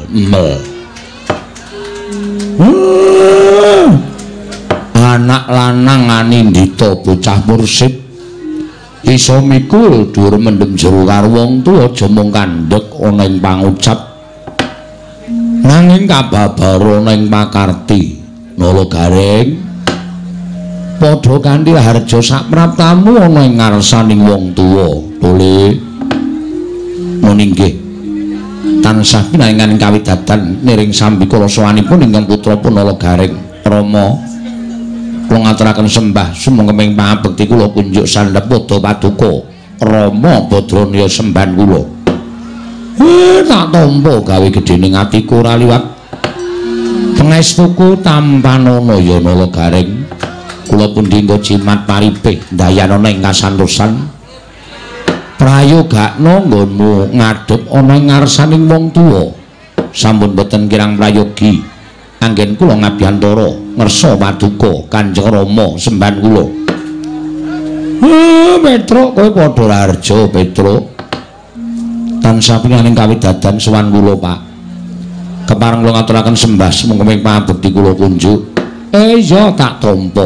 mel. Anak lanang anindita bocah mursid iso mikul dhuwur mendem jero karo wong tuwa aja mung kandhek ana ing pangucap nanging kababar ana ing pakarti nala garing padha kanthi harja sapraptamu ana ing ngarsaning wong tuwa tole meninggih tansah pinangan kawidadan niring sambikala sawanipun ingkang putra Punala Garing Rama kula ngaturaken sembah sumengkeming pangabekti kula kunjuk sandhep pada paduka Rama Badranaya semban kula tak tampa gawe gedhening atiku ora liwat pangestuku tampanana ya Nala Garing kula pundi nggo jimat paripih ndayanana ing kasantosan prayogakna nggonmu ngadhep ana ing ngarsaning wong tuwa sampun boten kirang prayogi anggen kula ngabiyantara ngersa paduka Kanjeng Rama semban kula. Petruk kowe padha larja Petruk. Tansah pinanning kawidadan sowan kula Pak. Kepareng kula ngaturaken sembah sumengkeming pangabekti kula kunjuk. Iya tak tampa.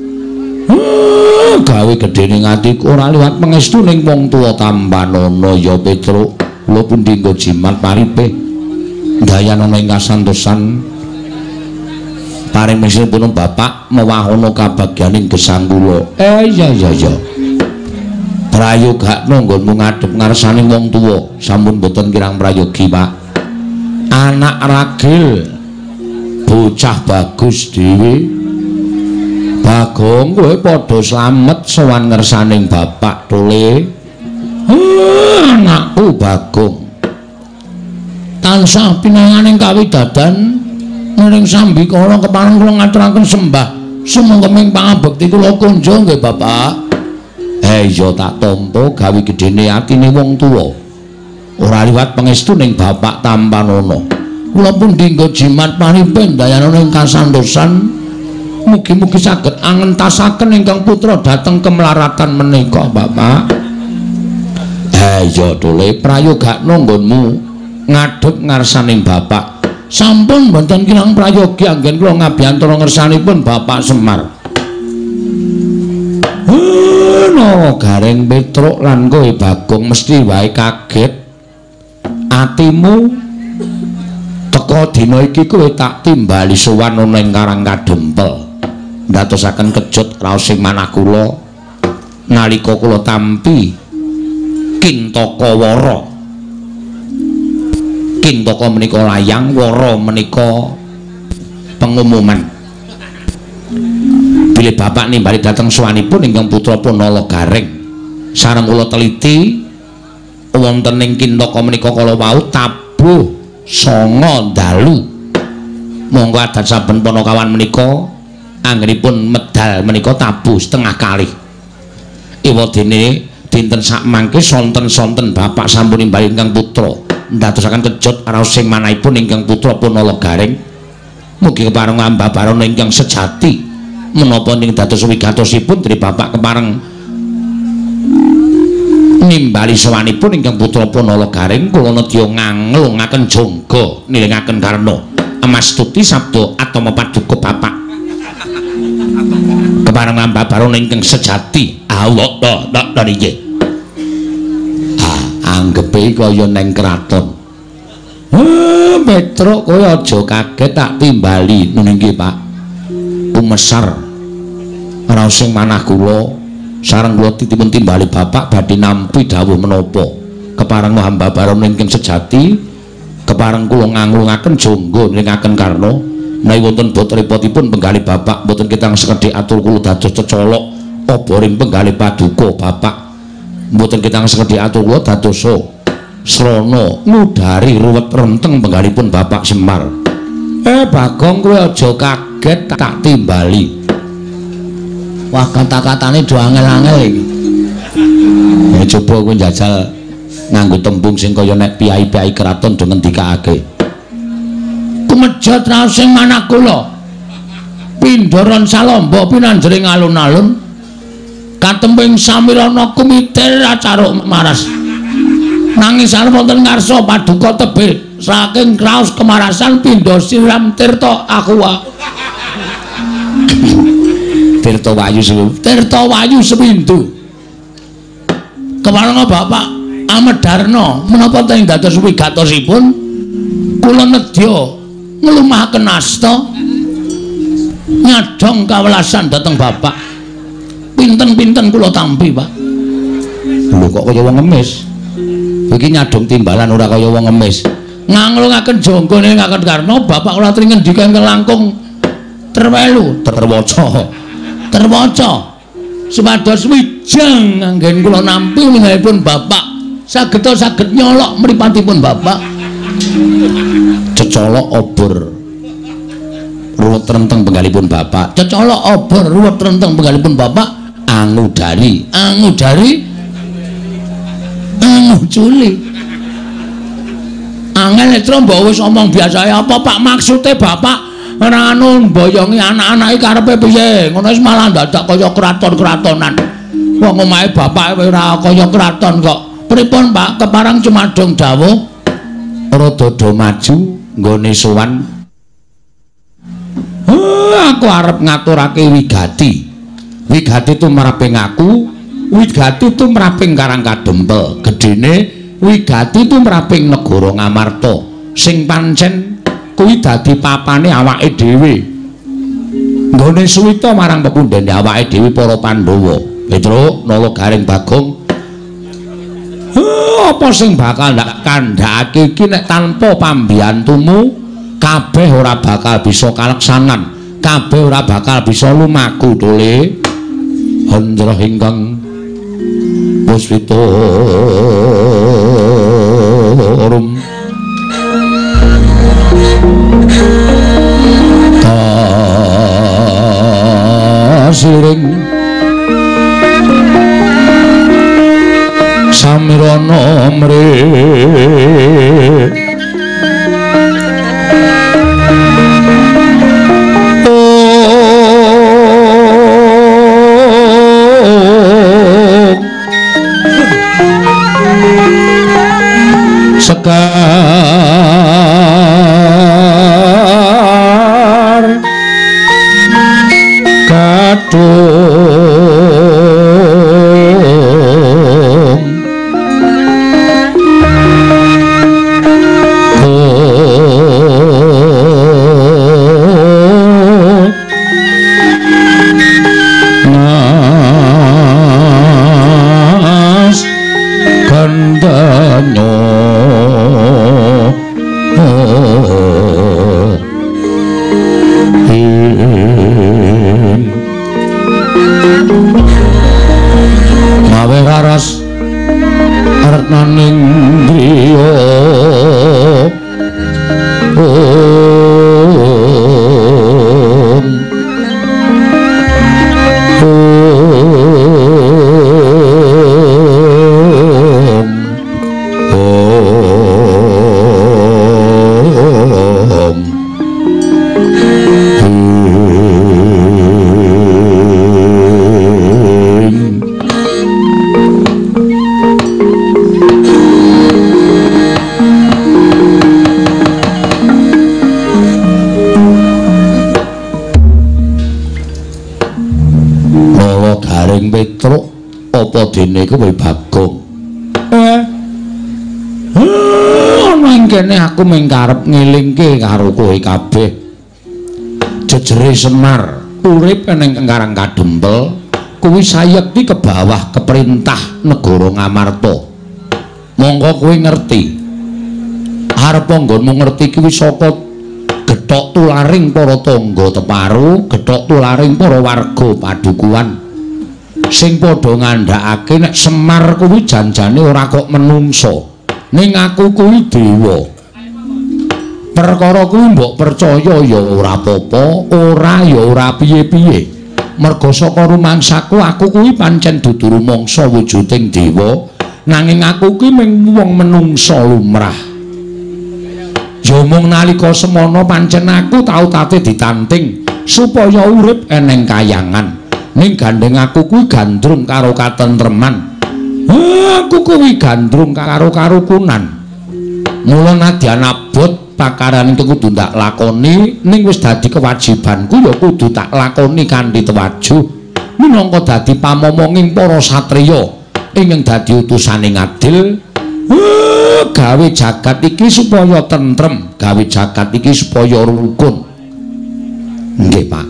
Gawe gedhening atiku ora liwat pangestuning wong tuwa tampanana ya Petruk. Kula pundi nggo jimat paripih ndayanana ing kasantosan paring mesinipun Bapak mewahana kabagyaning gesang kula. Iya. Prayogakna nggonmu ngadhep ngarsaning wong tuwa sampun boten kirang prayogi, Pak. Anak ragil bocah bagus dhewe. Bagong kowe padha slamet sowan ngarsaning Bapak tole. Anakku Bagong. Tansah pinanganing kawidadan niring sambikala kepareng kula ngaturaken sembah sumengkeming pangabekti kula kunjuk nggih Bapak. Iya tak tampa gawe gedene atine wong tuwa. Ora liwat pangestuning Bapak tampanana. Kula pundi nggo jimat paripih ndayanana ing kasantosan mugi-mugi saged angentasaken ingkang putra dhateng kemlaratan menika Bapak. Iya dole prayogakna nggonmu ngadhep ngarsaning Bapak. Sampun boten kirang prayogi anggen kula ngabiyantara ngersanipun Bapak Semar. Nala Garing Petruk lan kowe Bagong mesti wae kaget. Atimu teka dina iki kowe tak timbali sowan ana ing Karang Kadempel. Ndadosaken kejut raos ing manah kula nalika kula tampi Kintaka Wara. Kintaka menika layang, Wara menika pengumuman. Bilih Bapak nimbali dhateng sowanipun ingkang putra Punala Garing sareng kula teliti wonten ing Kintaka menika kala wau tabuh 9 dalu. Monggo adat saben Panakawan menika anggenipun medal menika tabuh setengah kalih. Ewadene dinten sak mangke sonten-sonten Bapak sampun nimbali ingkang putra ndadosaken kejut raos sing manahipun ingkang putra Punala Garing. Mugi kepareng ambabarana ingkang sejati menapa ing dados wigatosipun dari Bapak kepareng nimbali sowanipun ingkang putra Punala Garing kula nedya nganglungaken jangga nilingaken karna amastuti sabda atama paduka Bapak kepareng ambabarana ingkang sejati. Allah ta nggih. Anggepe kaya neng kraton. Petruk kowe aja kaget tak timbali nggih Pak. Kumesar raos sing manah kula sareng kula titipun timbali Bapak badhe nampi dawuh menapa kepareng hamba barana ingkang sejati kepareng kula nganglungaken jangga nilingaken karna menawi wonten bot repotipun penggalih Bapak mboten kitang sekedhik atur kula dados cecolok oboring penggalih paduka Bapak mboten kitang sekedhik atur kula dados srana ngudari ruwet renteng penggalihipun Bapak Semar. Bagong kowe aja kaget tak timbali. Wah kata-katane do angel-angel iki. Ya coba kowe njajal nganggo tembung sing kaya nek piyai-piyai kraton do ngendikake. Kumejat raos sing manah kula. Pindharan salamba pinanjering alun-alun. Katemping samirana kumitir acara maras. Nanging sareng wonten ngarsa paduka tebih saking kraos kemarasan pindha siram tirta aqua. Tirta Wayu Sepindu. Kemarang Bapak Amedarna menapa teng dados wigatosipun kula nedya nglumahaken asta nyadhong kawelasan dhateng Bapak. Pinten-pinten kula tampi, Pak. Lho kok kaya wong ngemis. Iki nyadhong timbalan ora kaya wong ngemis. Nganglungaken janggane ngaken karna Bapak kula aturi ngendika ingkang langkung terwelu terwaca supados wijang anggen kula nampi wingahipun Bapak saged nyolok mripatipun Bapak cecolok obor ruwet renteng penggalipun Bapak cecolok obor ruwet renteng penggalipun Bapak angudari angujuli angel netro mbok wis omong biasa apa Pak maksude Bapak ora anu mboyongi anak-anake karepe piye ngono wis malah dadak kaya kraton-kratonan wong omahe bapak ora kaya kraton kok pripun Pak keparang cumadong dawuh rada do maju nggone sowan aku arep ngaturake wigati tumraping aku wigati tumraping Karang Kadempel gedene wigati tumraping negara Ngamarta sing pancen kuwi dadi papane awake dhewe nggone suwita marang pepundhene awake dhewe para Pandhawa Petruk Nala Garing Bagong apa sing bakal ndak kandhakake iki nek tanpa pambiyantumu kabeh ora bakal bisa kaleksanan kabeh ora bakal bisa lumaku tole handra ingkang puspita rum siring samirana mrih sekar kadung nas gandanya mawe raras arnaning griya Petruk apa dene kowe Bagong ana ing kene aku mung karep ngelingke karo kowe kabeh jejere Semar urip ning Karang Kadempel kuwi sayekti ke bawah keperintah negara Ngamarta monggo kowe ngerti arep nggonmu ngerti kuwi saka gethok tularing para tangga teparu gethok tularing para warga padukuhan sing padha ngandhakake nek Semar kuwi janjane ora kok menungso ning aku kuwi dewa perkara kuwi mbok percaya ya ora apa-apa ora ya ora piye-piye merga saka rumangsaku aku kuwi pancen dudu rumangsa wujuding dewa nanging aku kuwi mung wong menungsa lumrah ya mung nalika semana pancen aku tau tate ditanting supaya urip eneng kayangan ning gandeng aku kuwi gandrung karo katentreman Aku kuwi gandrung karo karukunan. Mula nadyan abot pakaran iki kudu tak lakoni ning wis dadi kewajibanku ya kudu tak lakoni kanthi tewajuh minangka dadi pamomonging para satriya ingkang dadi utusaning adil gawe jagat iki supaya tentrem, gawe jagat iki supaya rukun. Nggih, Pak.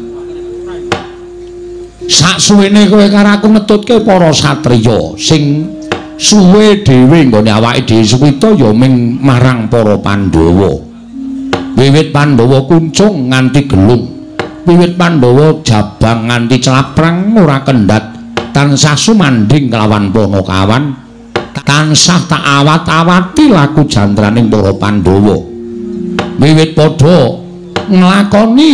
Saksuwene kowe karo aku ngetutke para satriya sing suwe dhewe nggone awake dhewe suwita ya ming marang para Pandhawa. Wiwit Pandhawa kuncung nganti gelung, wiwit Pandhawa jabang nganti celaprang ora kendhat, tansah sumanding kelawan Panakawan, tansah tak awat-awati laku jandraning para Pandhawa. Wiwit padha nglakoni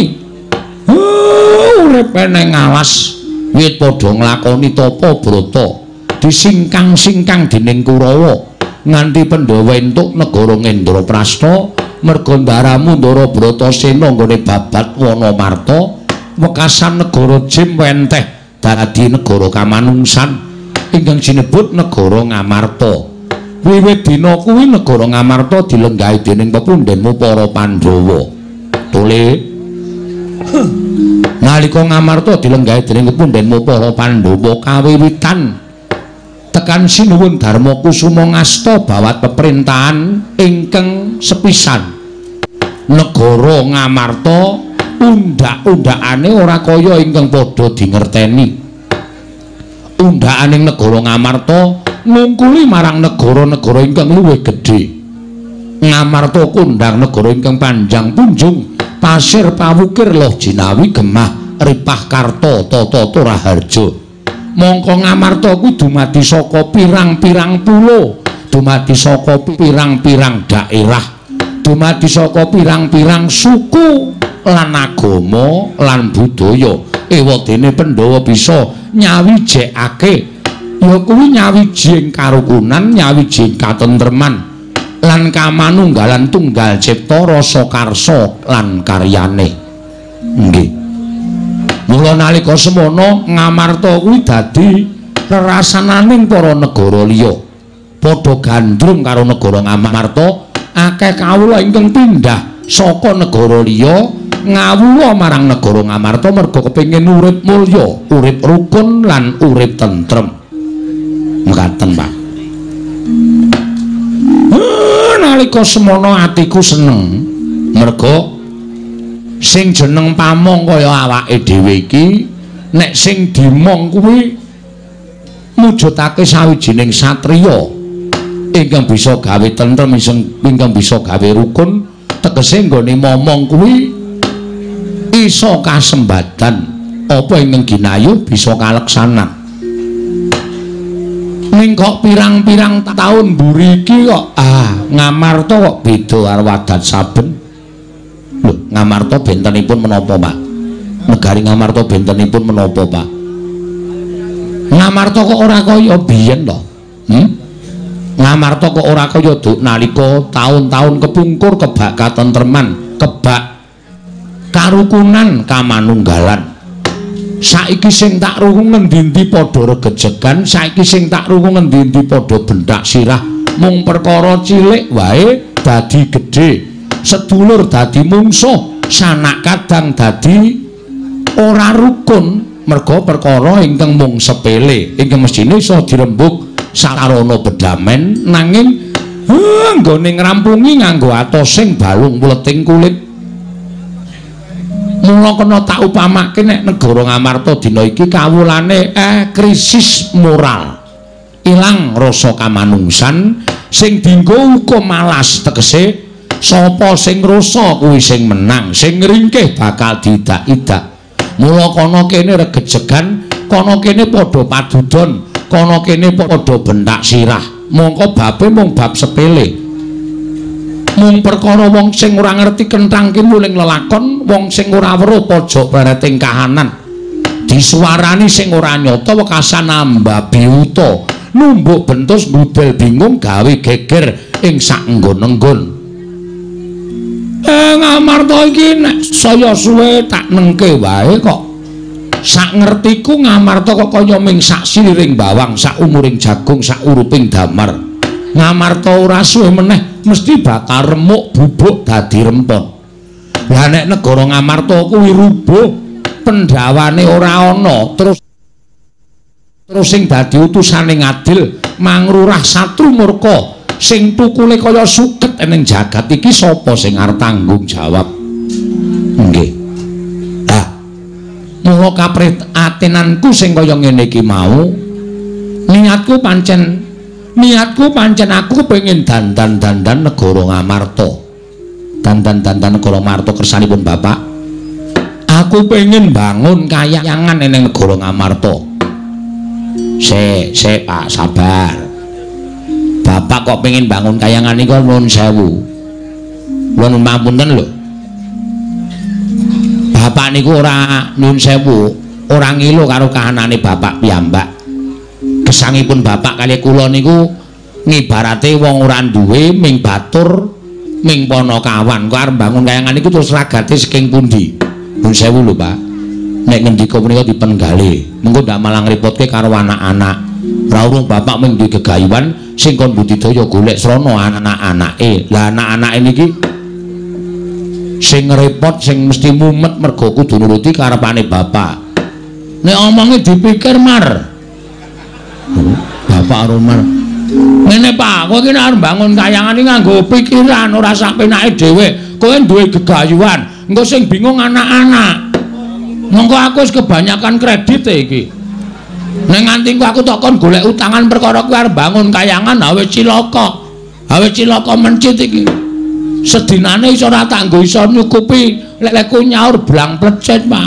urip ning alas, wiwit padha nglakoni tapa brata disingkang-singkang dening Kurawa nganti Pandhawa entuk negara Ngendraprasta merga ndaramu Ndara Bratasena nggone babat Wanamarta wekasan negara Jim wenteh dadi negara kamanungsan ingkang sinebut negara Ngamarta. Wiwit dina kuwi negara Ngamarta dilenggahi dening pepundhenmu para Pandhawa. Tole nalika Ngamarta dilenggahi dening pepundhenmu para Pandhawa kawiwitan tekan sinuwun Darma Kusuma ngasta bawat peperintahan ingkang sepisan negara Ngamarta undak-undakane ora kaya ingkang padha dingerteni. Undakaning negara Ngamarta ngungkuli marang negara-negara ingkang luwih gedhe. Ngamarta kondhang negara ingkang panjang punjung pasir pawukir loh jinawi gemah ripah karta tata Toraharja. Mongko Ngamarta kuwi dumadi saka pirang-pirang pulo, dumadi saka pirang-pirang daerah, dumadi saka pirang-pirang suku lan agama lan budaya. Ewadene Pandhawa bisa nyawijekake ya kuwi nyawijing karukunan, nyawijing katentreman lan kamanunggalan tunggal cipta rasa karsa lan karyane. Nggih. Mula nalika semono Ngamarta kuwi dadi rerasananing para negara liya. Padha gandrung karo negara Ngamarta, akeh kawula ingkang pindah saka negara liya ngawula marang negara Ngamarta merga kepengin urip mulya, urip rukun lan urip tentrem. Mekaten, Pak. Nalika semono atiku seneng merga sing jeneng pamong kaya awake dhewe iki nek sing dimong kuwi mujudake sawijining satriya ingkang bisa gawe tentrem, ingkang bisa gawe rukun, tegese nggone momong kuwi isa kasembadan apa ingkang ginayuh bisa kaleksanan. Ning kok pirang-pirang taun mburi iki kok Ngamarta kok beda karo wadat saben. Lho, Ngamarta bentenipun menapa, Pak? Negari Ngamarta bentenipun menapa, Pak? Ngamarta kok ora kaya biyen to? Ngamarta kok ora kaya duk nalika taun-taun kepungkur kebak katentreman, kebak karukunan kamanunggalan. Saiki sing tak rungu ngendi-endi padha regejegan, saiki sing tak rungu ngendi-endi padha bendak sirah, mung perkara cilik wae dadi gedhe. Sedulur dadi mungsuh, sanak kadang dadi ora rukun merga perkara ingkang mung sepele, ingkang mestine iso dirembug sarana bedamen nanging nggone ngrampungi nganggo atosing balung mleting kulit. Mula kena tak upamake nek negara Ngamarta dina iki kawulane krisis moral. Ilang rasa kamanungsan sing dienggo hukum malas tegese sapa sing rasa kuwi sing menang, sing ngringkih bakal didak-idak. Mula kono kene regejegan, kono kene padha padudon, kono kene padha bentak sirah. Mongko babe mung bab sepele. Mung perkara wong sing ora ngerti kenthang ki muling lelakon, wong sing ora weruh pojok bareting kahanan. Disuarani sing ora nyata wekasan ambabi uta, numbuk bentus mbudel bingung gawe geger ing sak nggon-nggon. Ngamarta iki nek saya suwe tak nengke wae kok sak ngertiku Ngamarta kok kaya ming sak siliring bawang, sak umuring jagung, sak uruping damar. Ngamarta ora suwe meneh mesti bakal remuk bubuk dadi rempon. Lah nek negara Ngamarta kuwi rubuh, Pandhawane ora ana, terus sing dadi utusane ngadil mangrurah satru murka sing tukule kaya suket ning jagat iki sapa sing arep tanggung jawab? Nggih. Lah, mula kaprihatinanku sing kaya ngene iki mau, niatku pancen aku pengen dandan-dandan negara Ngamarta. Dandan-dandan negara Ngamarta kersanipun Bapak. Aku pengen bangun kayangan ning negara Ngamarta. Sik Pak, sabar. Bapak kok pengen bangun kayangan niku nuwun sewu. Nuwun pamunten lho. Bapak niku ora nuwun sewu, ora ngilu karo kahanane Bapak piyambak. Gesangipun Bapak kali kula niku ngibarate wong ora duwe ming batur ming Panakawan. Kok arep bangun kayangan niku terus ragate saking pundi? Nuwun sewu lho, Pak. Nek ngendika menika dipenggali, mengko ndak malah ngrepotke karo anak-anak. Ora urung Bapak mung duwe gegayuhan sing kon budidaya golek srana anak-anake. Lah anak-anake niki sing repot sing mesti mumet mergo kudu nuruti karepane Bapak. Nek omonge dipikir mar. Bapak Rumar. Ngene Pak, kowe iki nek arep bangun kayangan iki nganggo pikiran ora sak penake dhewe. Kowe duwe gegayuhan, engko sing bingung anak-anak. Mengko aku wis kebanyakan kredit iki. Nek nganti aku tok kon golek utangan perkara kowe arep bangun kayangan awe cilaka. Awe cilaka mencit iki. Sedinane iso ora tak nggo iso nyukupi lek ku nyaur blang plecet, Pak.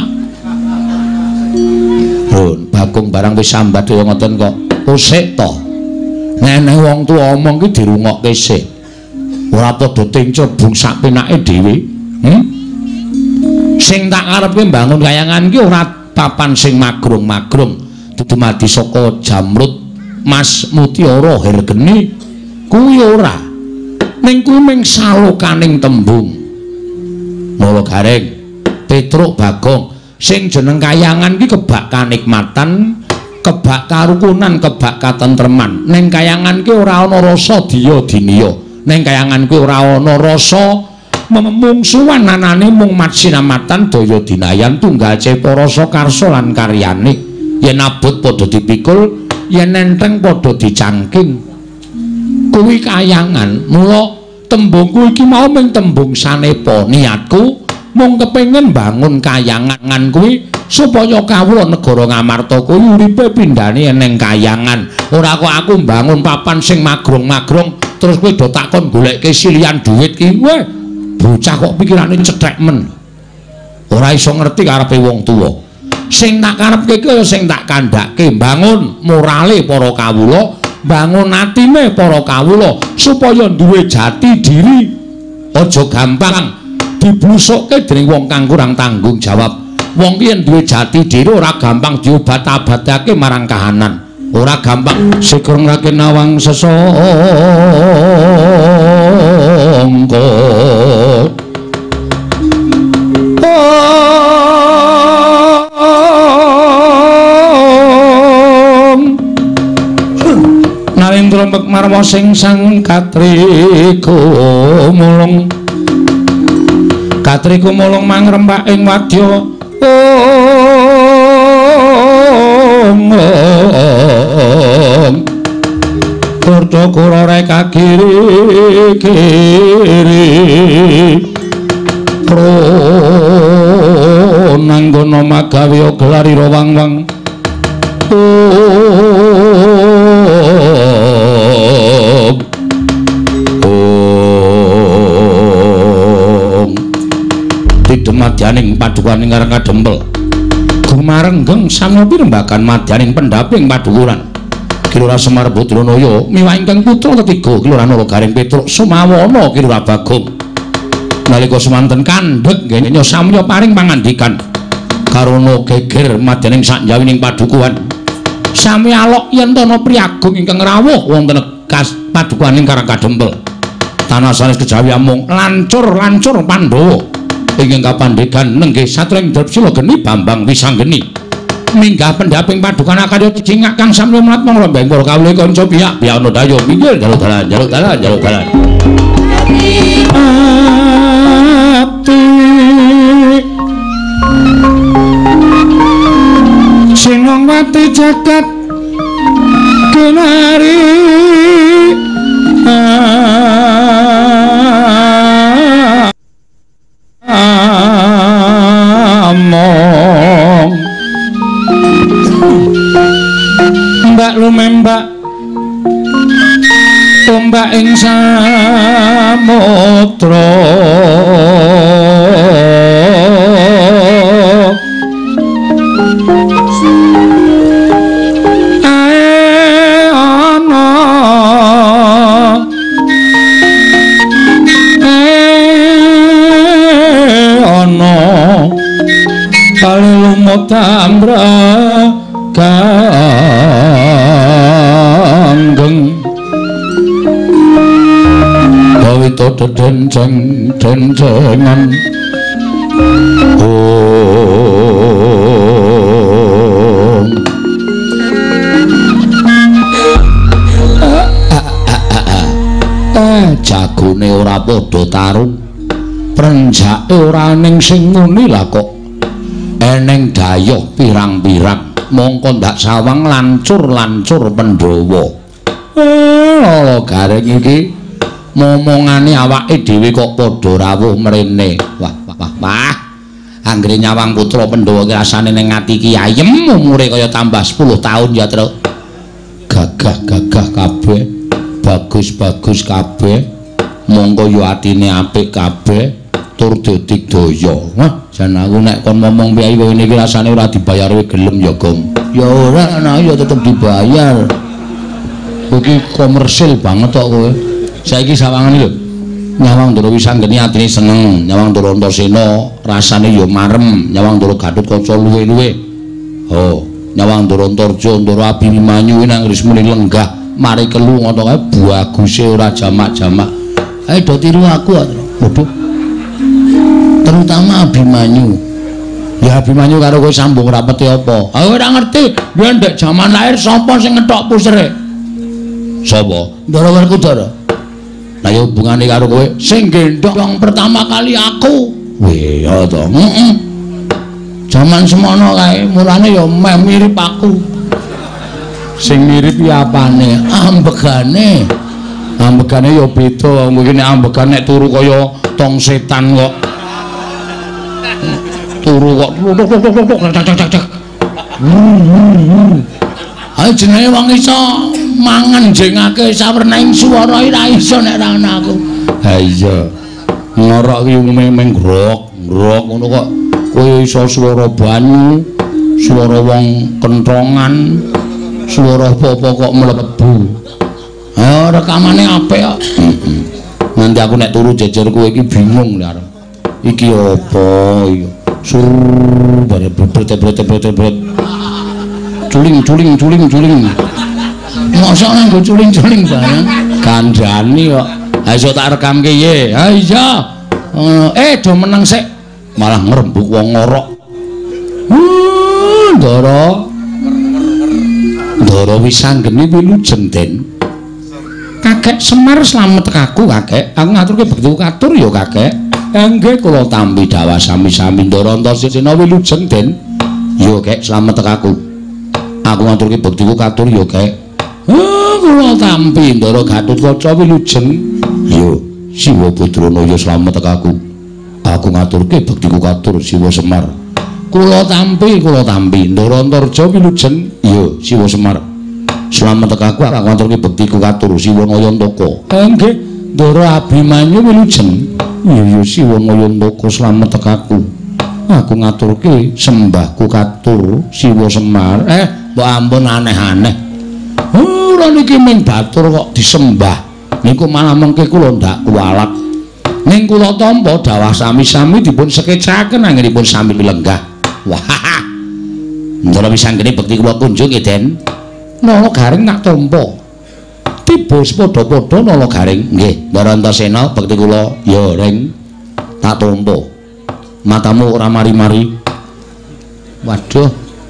Lho, Bagong barang wis sambat kaya ngoten kok. Usik to. Nene wong tuwa omong ki dirungokke sik. Ora padha tincebung sak penake dhewe. Sing tak karepke mbangun kayangan ki ora papan sing magrung-magrung. Dudu mati saka jamrut Mas Mutiara Hergeni kuwi ora. Ning kuwi ming salokaning tembung. Mula garing Petruk Bagong sing jeneng kayangan ki kebak kanikmatan, kebak karukunan, kebak katentreman. Ning kayangan ki ora ana rasa diya diniya. Ning kayangan ki ora ana rasa memungsuhan anane mung matsinamatan daya dinayan tunggal cepa rasa karsa lan karyane. Yen abot padha dipikul, yen enteng padha dicangking. Kuwi kayangan. Mula tembungku iki mau ming tembung sanepa. Niatku mung kepengin bangun kayangan kuwi supaya kawula negara Ngamarta kuwi uripe pindhane ning kayangan. Ora kok aku mbangun papan sing magrung-magrung terus kowe do takon goleke silian dhuwit ki. Weh, bocah kok pikirane cethek men. Ora iso ngerti karepe wong tuwa. Sing tak karepke kaya sing tak kandhake, bangun morale para kawula, bangun atine para kawula supaya duwe jati diri. Aja gampang diblusukke dening wong kang kurang tanggung jawab. Wong ki yen duwe jati diri ora gampang diobat-abatake marang kahanan. Ora gampang sikung raken nawang sesongko. Naring trompek marwa sing sang katriku mulung. Katriku mulung mangrembak ing wadya. Kurda kurore kagiri-giri prananggana magawe glarira wang-wang. Madyaning padukaning karang kadempel gumarenggeng samya pirembagan madyaning pendhaping padukuran Kilura Semar Badranaya miwah ingkang putra ketiga Kilura Nalagaring Petruk Sumawana Kilura Bagong nalika semanten kandhek nggih samya paring pangandikan karana geger madyaning sanjawining padukuhan sami alok yen ana priagung ingkang rawuh wonten padukaning karang kadempel tanah sanes kejawi amung lancur Pandhawa ingkang kapandhegan nenggih satring Drepsila geni Bambang Wisanggeni minggah pendaping padukan akarya cingak kang samya melat monggo mbeng para kawula kanca pihak ana dayo minggir jaluk dalan ati Sinongwati jagat kenari among mbak lumembak tombak ing samudra Tambra kanggeng Bawito dencengan jagone ora padha tarung prenjake ora ning sing muni lah kok eneng dayoh pirang-pirang mongko ndak sawang lancur-lancur Pandhawa lala garing iki momongane awake dhewe kok padha rawuh mrene wah anggere nyawang putra Pandhawa ki rasane ning ati ki ayem umure kaya tambah 10 taun ya Tru gagah kabeh bagus kabeh mongko yo atine apik kabeh tur dedik daya. Wah, jan aku nek kon ngomong piye ngene iki rasane ora dibayar kowe gelem ya, Gong. Ya ora, ana ya tetep dibayar. Iki komersil banget kok kowe. Saiki sawangan lho. Nyawang Ndara Wisanggeni atine seneng, Nyawang Ndara Antasena rasane ya marem, Nyawang Ndara Gatotkaca luwe-luwe. Oh, Nyawang Ndara Antarja, Ndara Abimanyu nang Rismune lenggah, mari kelu ngono kae baguse ora jamak-jamak. Ayo do tiru aku, Waduh. Terutama Abimanyu. Ya Abimanyu karo kowe sambung rapete apa? Aku ora ngerti. Biyen ndek jaman lahir sapa sing ngethok pusere? Sapa? Ndara Werkudara. Lah ya hubungane karo kowe sing gendong yang pertama kali aku. Weh, ya to. Jaman semono kae, mulane ya meh mirip aku. Sing mirip ya apane? Ambegane. Ambegane ya beda. Mungkin ambegan nek turu kaya tong setan kok. Turu kok ayo jenenge wong iso mangan jengake sawernaing swara ora iso nek ra ana aku. Ha iya. Ngorok ki meng grok ngono kok kowe iso swara banyu, swara wong kentongan, swara apa-apa kok mlebu. Ha rekamane apik kok. Nanti aku nek turu jejer kowe iki bingung lho. Iki apa iki? Bare bret culing mosok nang go culing bareng kandhani kok ha iso tak rekamke ye ha iya do meneng sik malah ngrembug wong ngorok Ndara Wisanggeni wilujeng den Kakek Semar slamet tekaku kakek aku ngaturke bekti katur ya kakek nggih kula tampi dawa sami-sami Ndara Antasena wilujeng den ya kek slamet tekaku aku ngaturke bektiku katur ya kek kula tampi Ndara Gatotkaca wilujeng ya Siwa Putrana ya slamet tekaku aku ngaturke bektiku katur Siwa Semar kula tampi Ndara Antarja wilujeng ya Siwa Semar slamet tekaku aku ngaturke bektiku katur Siwa Nayantaka nggih Ndara Abimanyu wilujeng ya Siwa Nayantaka slamet tekaku aku ngaturke sembahku katur Siwa Semar mbok ampun aneh-aneh ora niki ming batur kok disembah niku malah mengke kula ndak kualat ning kula tampa dawah sami-sami dipun sekecaken anggenipun sami lenggah wah Ndara Wisanggeni bekti kula kunjung nggih Den nala garing nak tampa tiba padha-padha nala garing nggih Ndara Antasena bekti kula ya ring tak tampa matamu ora mari-mari waduh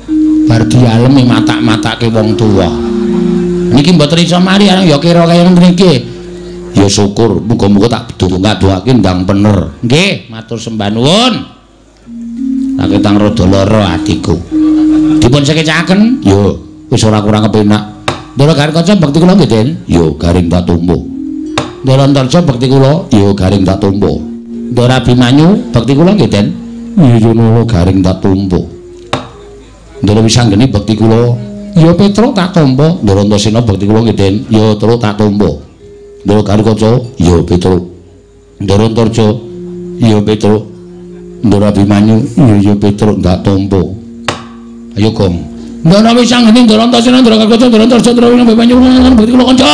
bar dialemi matak-matake wong tuwa. Niki mboten iso mari ya kira kaya mriki. Ya syukur, muga-muga tak bedhongake ndang bener. Nggih, matur sembah nuwun. Tak ketang rada lara atiku. Dipun sekecaken? Ya, wis ora kurang kepenak. Ndara Garing Kaca bekti kula nggih, Den? Ya, garing tak tumbuh. Ndara Antarja bekti kula? Ya, garing tak tumbuh. Ndara Abimanyu bekti kula nggih, Den? Ya, ngono garing tak tumbuh. Ndara Wisanggeni bekti kula? Ya, Petro tak tampa. Ndara Antasena bekti kula nggih, Den? Ya, terus tak tampa. Ndara Garing Kaca? Ya, Petro. Ndara Antarja? Ya, Petro. Ndara Abimanyu? Ya, Petro tak tampa. Ayo, Gong. Ndara Wisanggeni, Ndara Antasena, Ndara Garing Kaca, Ndara Antarja, Ndara Abimanyu bekti kula kanca.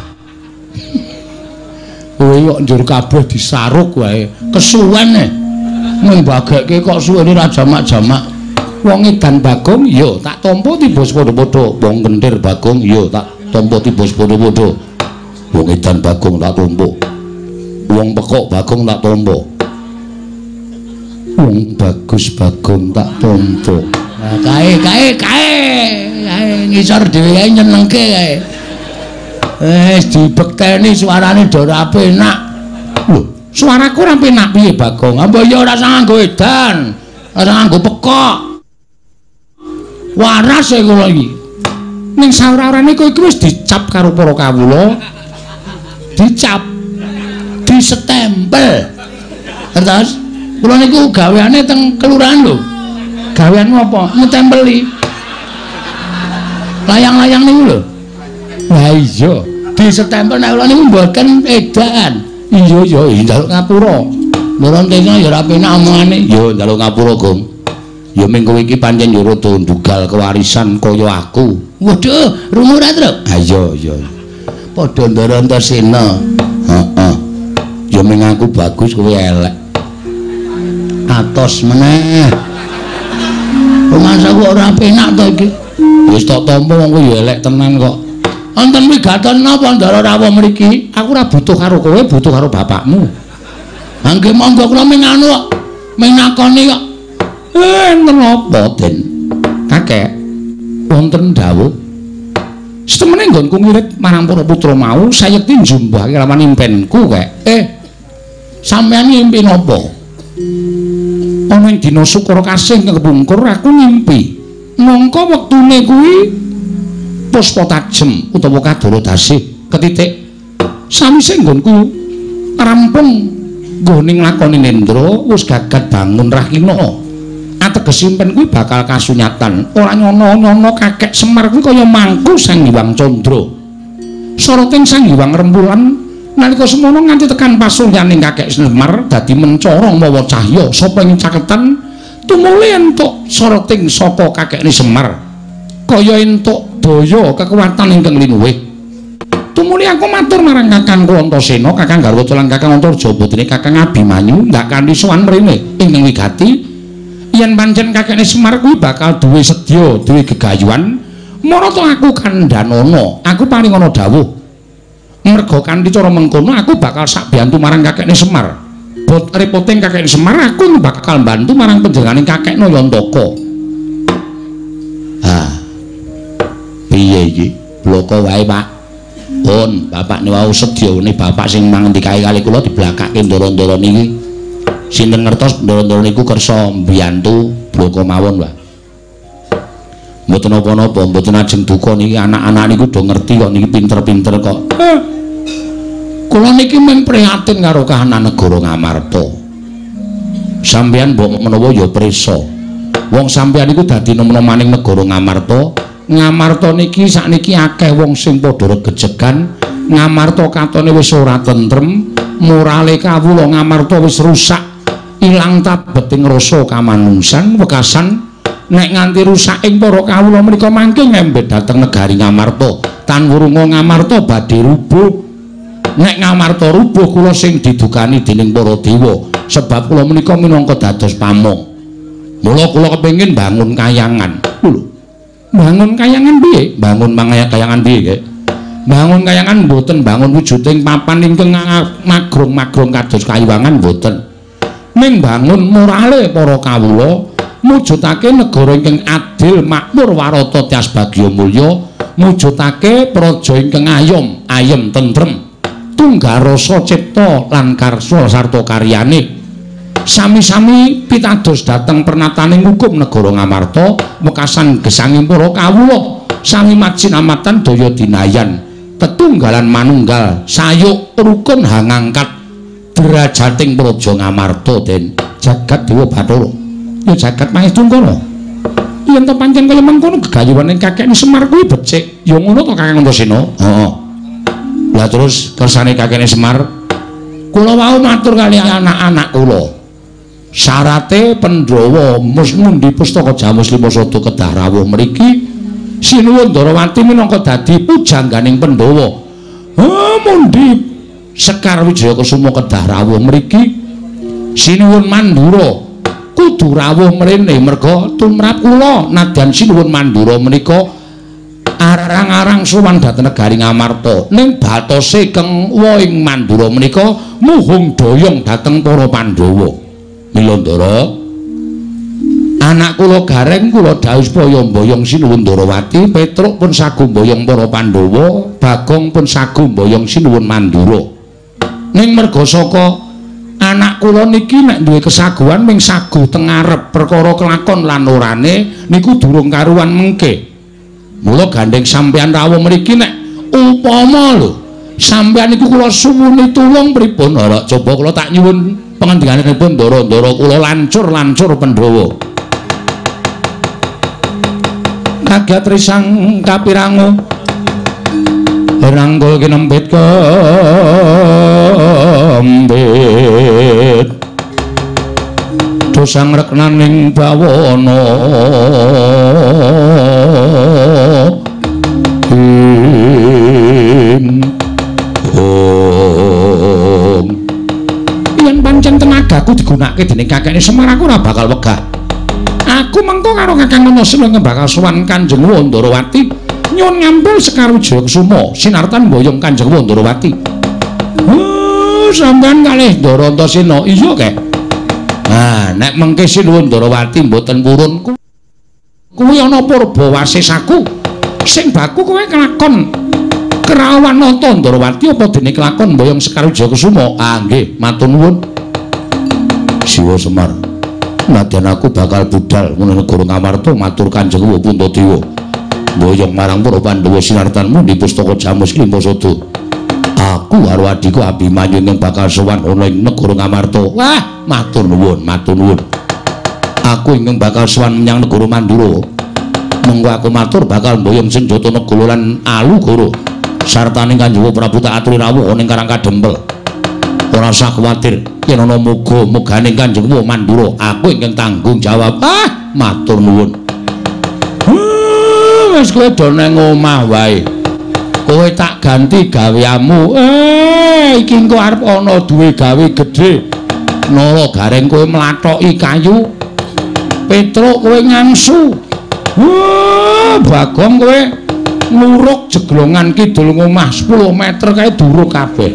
Kowe kok njur kabeh disaruk wae. Kesuwen e. Membageke kok suwene ra jamak-jamak. Wong edan Bagong ya tak tampa tiba padha-padha. Wong kentir Bagong ya tak tampa tiba padha-padha. Wong edan Bagong tak tampa. Wong pekok Bagong tak tampa. Wong bagus Bagong tak tampa. Nah, kae ngisor dhewe kae nyenengke kae. Dibekteni suarane do ora penak. Lho, suaraku ora penak piye Bagong? Apa ya ora nganggo edan, ora nganggo pekok. Waras e kula iki. Ning saora-orane kowe iki wis dicap karo para kawula. Dicap. Disetempel. Terus kula niku gaweane teng kelurahan lho. Gaweanmu apa? Ngetempeli. Layang-layang niku lho. Lah iya, disetempel nek kula niku mboten edan. Iya njaluk ngapura. Ndara Antasena ya ora penak omongane. Ya njaluk ngapura, Gong. Ya ming kowe iki pancen yo rada ndugal kewarisan kaya aku. Waduh, rungu ra, Truk? Ha iya. Padha Ndara Antasena. Heeh. Ya ming aku bagus kowe elek. Atos meneh. Rumasaku ora penak to iki. Wis tak tampa wong kowe ya elek tenan kok. Wonten wigaten napa Ndara rawuh mriki? Aku ora butuh karo kowe, butuh karo bapakmu. Mangke monggo kula ming anu kok, ming nakoni kok. Menapa, Den? Kakek, wonten dawuh. Setemene nggonku ngirit marang para putra mau, sayekti njumbahake lawan impenku, Kek. Sampeyan ngimpi napa? Ana ing dina Sukara Kasih kepungkur aku ngimpi. Mongko wektune kuwi puspa tajem utawa kadara dasih ketitik sawise nggonku rampung nggone nglakoni nendra wis gagat bangun rahina ateges impen kuwi bakal kasunyatan ora nyono-nyono kakek Semar kuwi kaya mangku Sang Hyang Candra soroting Sang Hyang Rembulan nalika semono nganti tekan pasuryaning kakek Semar dadi mencorong mawa cahya sapa ing caketan tumuli entuk soroting saka kakekne Semar kaya entuk daya kekuatan ingkang linuwih. Tumuli aku matur marang Kakang Antasena, Kakang Garwaca lan Kakang Antarja putrine Kakang Abimanyu ndak kanthi sowan mrene ingkang wigati yen pancen kakekne Semar kuwi bakal duwe sedya, duwe gegayuhan, marata aku kandhanana, aku paring ana dawuh. Merga kanthi cara mengkono aku bakal sak biyantu marang kakekne Semar. Bot repoting kakekne Semar aku bakal bantu marang panjenenganing kakekne Yantaka. Piye iki? Bloko wae, Pak. Pun, bapak niku sedyane bapak sing mangendikae kali kula diblakake ndara-ndara niki. Sinten ngertos ndara-ndara niku kersa mbiyantu bloko mawon, Pak. Mboten napa-napa, mboten ajeng duka niki anak-anak niku do ngerti kok niki pinter-pinter kok. Kula niki mung prihatin karo kahanan negara Ngamarta. Sampeyan mbok menawa ya prisa. Wong sampeyan niku dadi nom-nomaning negara Ngamarta. Ngamarta niki sakniki akeh wong sing padha regejegan. Ngamarta katone wis ora tentrem, morale kawula Ngamarta wis rusak, ilang tabeting rasa kamanungsan, wekasan nek nganti rusak ing para kawula menika mangke ngembet dhateng negari Ngamarta. Tan wurunga Ngamarta badhe rubuh. Nek Ngamarta rubuh kula sing didukani dening para dewa, sebab kula menika minangka dados pamong. Mula kula kepengin bangun kayangan. Lho. Bangun kayangan piye? Bangun kayangan piye, Kek? Bangun kayangan mboten bangun wujuding papan ingkang magrong-magrong kados kayuwangan mboten. Ning bangun morale para kawula mujudake negara ingkang adil makmur warata tias bagya mulya mujudake praja ingkang ayem tentrem tunggal rasa cipta lan karsa sarta karyane sami-sami pitados dhateng pernataning hukum negara Ngamarta wekasan gesanging para kawula sami majinamatan daya dinayan tetunggalan manunggal sayuk rukun hangangkat derajating praja Ngamarta den jagat Dewa Bathara ya jagat Mahistungkara yen to pancen kaya mengkono gegayuhane kakekne Semar kuwi becik ya ngono to Kakang Antasena heeh lah terus kersane kakekne Semar kula wau matur kali anak-anak kula syarate Pandhawa mundi pustaka Jamus Limasada kedah rawuh mriki sinuwun Ndarawati minangka dadi pujangganing Pandhawa mundi Sekar Wijaya Kusuma kedah rawuh mriki sinuwun Mandura kudu rawuh mrene merga tumrap kula nadyan sinuwun Mandura menika arang-arang sowan dhateng negari Ngamarta ning batose keng ing Mandura menika muhung doyong dhateng para Pandhawa mila Ndara anak kula gareng kula dawuh supaya mboyong sinuwun Ndarawati Petruk pun sagu mboyong para Pandhawa Bagong pun sagu mboyong sinuwun Mandura ning merga saka anak kula niki nek duwe kesaguhan ming sagu teng ngarep perkara kelakon lan orane niku durung karuan mengke mula gandeng sampeyan rawuh mriki nek upama lho sampeyan niku kula suwuni tulung pripun ora coba kula tak nyuwun pangandikanipun Ndara-ndara kula lancur Pandhawa kaget risang kapirangu ranggul kinempit kembit dosang reknaning bawana yen pancen tenagaku digunakake dening kakekne Semar aku ora bakal wegah aku mengko karo Kakang Antasena bakal sowan Kanjeng Ndarawati nyuwun ngampil Sekar Wijaya Kusuma sinartan mboyong Kanjeng Ndarawati sampean kalih Ndara Antasena iya kek nah nek mengke sinuwun Ndarawati mboten purun kuwi ana purba wasisaku sing baku kowe kelakon kerawan nata Ndarawati apa dene kelakon mboyong Sekar Wijaya Kusuma nggih matur nuwun Siwa Semar nadyan aku bakal budal menawa negara Ngamarta matur Kanjeng Puntadewa mboyong marang para Pandhawa sinartanmu di pustaka Jamus Limasada aku karo adhiku Abimanyu ing bakal sowan ana ing negara Ngamarta wah matur nuwun aku ingkang bakal sowan menyang negara Mandura mengko aku matur bakal mboyong senjata negara lan alugara sartane Kanjeng Prabu tak aturi rawuh ning Karang Kadempel ora usah kuwatir yen ana muga-muganing Kanjeng Mandura aku ingkang tanggung jawab matur nuwun wis kowe do nang omah wae kowe tak ganti gaweanmu iki engko arep ana duwe gawe gedhe nara gareng kowe mlathoki kayu Petruk kowe ngangsu Bagong kowe nuruk jeglongan kidul ngomah 10 meter kae duruk kabeh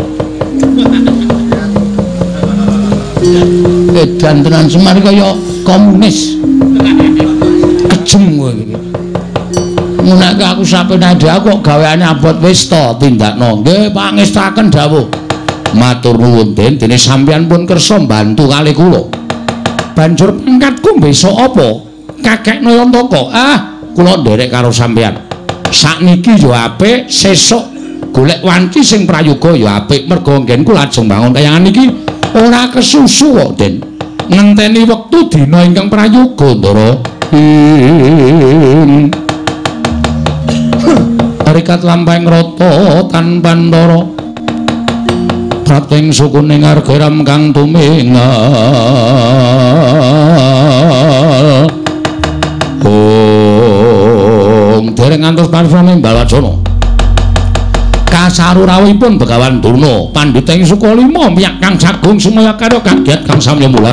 edan tenan Semar kaya komunis kejem kowe iki menawa aku sapenade kok gaweane abot wis to tindakno nggih pangestaken dawuh matur nuwun den dene sampeyan pun kersa mbantu kalih kula banjur pangkatku besok apa kakek Nayantaka kula nderek karo sampeyan sakniki ya apik sesuk golek wanci sing prayoga ya apik merga nggenku lajeng bangun kayangan iki ora kesusu kok den ngenteni wektu dina ingkang prayoga Ndara Arikat lampahing rata tanpa ndara prating sukuning argeram kang tumingal dereng ngantos parfane Balacana kasarurawipun Begawan Durna pandhita ing Sukalima miyak Kang Jagung sumaya karo kaget Kang Samya Mulat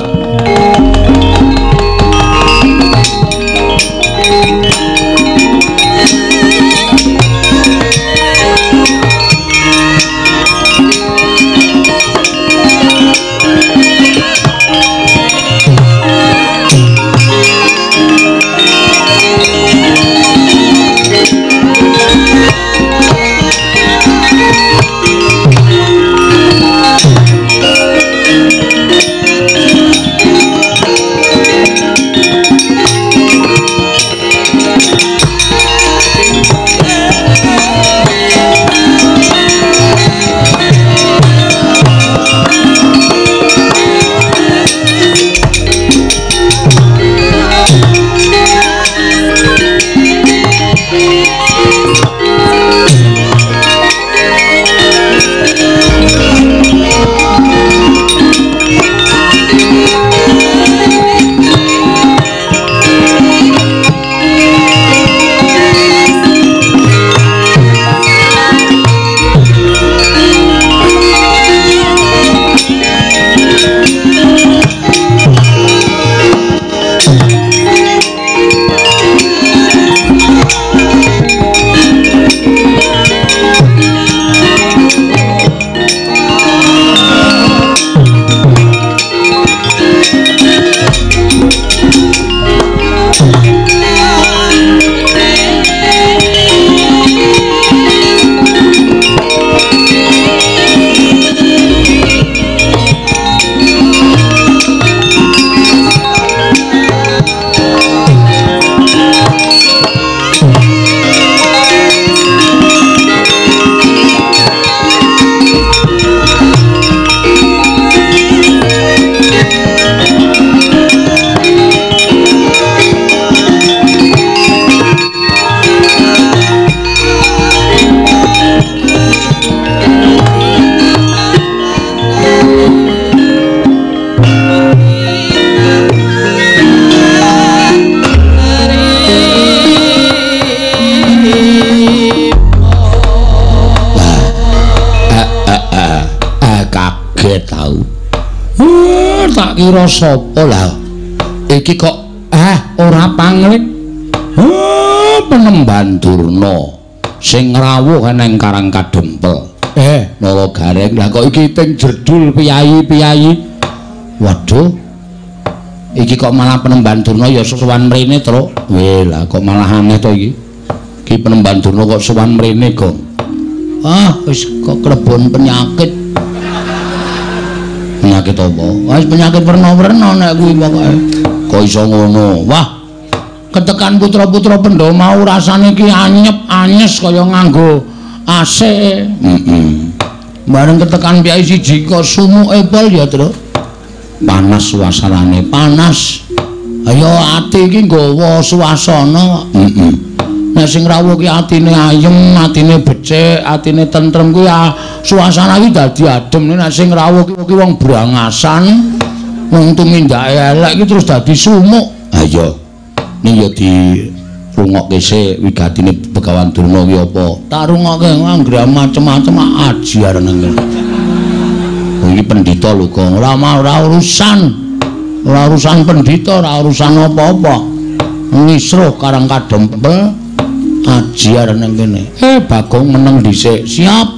Tak kira sapa lah. Iki kok ora pangling. Penemban Durna sing rawuh ana ing Karang Kadempel. Nawa Gareng. Lah kok iki ting jerdul piyayi-piyayi. Waduh. Iki kok malah Penemban Durna ya sowan mrene, Tru. Lah kok malah aneh to iki. Iki Penemban Durna kok sowan mrene, Gong. Wis kok klebon penyakit. Penyakit apa? Wis penyakit werna-werna nek kuwi pokoke. Kok iso ngono? Wah. Ketekan putra-putra Pendhawa mau rasane ki anyep-anyes kaya nganggo AC. Bareng ketekan piyai siji kok sumuke pol ya, Tru. Panas suasanane, panas. Ayo ati iki nggawa suasana. Nek sing rawuh ki atine ayem, atine becik, atine tentrem kuwi suasana iki dadi adem. Nek sing rawuh ki wong brangasan, wong tumindake elek iki terus dadi sumuk. Ayo. Ning ya di rungokke sik wigatine Begawan Durna ki apa? Tak rungokke anggere macem-macem ajiar nang kene. Iki pendhita lho, Gong. Ora urusan. Ora urusan pendhita, ora urusan apa-apa. Ngisruh Karang Kadempel ajiar nang kene. Bagong meneng dhisik. Siap.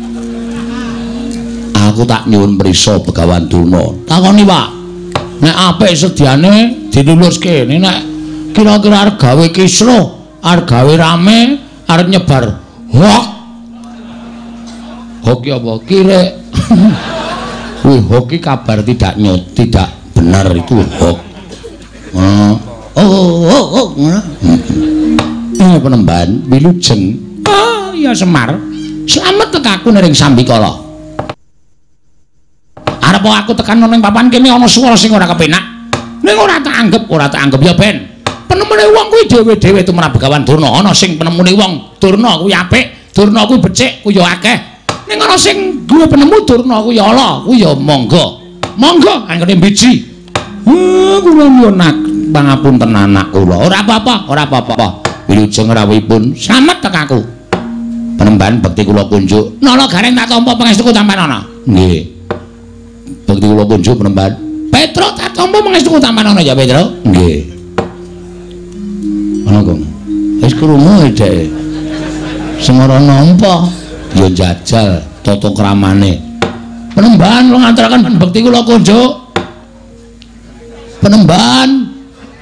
Aku tak nyuwun prisa Begawan Durna. Takoni, Pak. Nek apik sediane diluluske. Nek kira-kira arep gawe kisruh, arep gawe rame, arep nyebar hoax. Hoax apa? Kire. Wih, hoax iki kabar tidak benar, itu hoax. Penemban wilujeng. Ya Semar. Slamet tekaku ning Sambikala. Arep aku tekan ning papan kene ana swara sing ora kepenak. Ning ora tak anggap ya ben. Penemune wong kuwi dhewe-dhewe tumrap Begawan Durna. Ana sing penemune wong Durna kuwi apik, Durna kuwi becik, kuwi ya akeh. Ning ana sing duwe penemu Durna kuwi ya ala, kuwi ya monggo. Monggo anggone biji. Kula nyuwun pangapunten anak kula. Ora apa-apa. Wilujeng rawuhipun slamet tekaku. Penemban bekti kula kunjuk. Nala Gareng tak tampa pangestuku tampanana. Nggih. Bekti kula kunjuk Penemban. Petro tak tampa pangestuku tampanana ya Petro. Nggih. Ana Gong. Wis krungu dhek. Semara nampa ya jajal tata kramane. Penemban kula ngaturaken bekti kula kunjuk. Penemban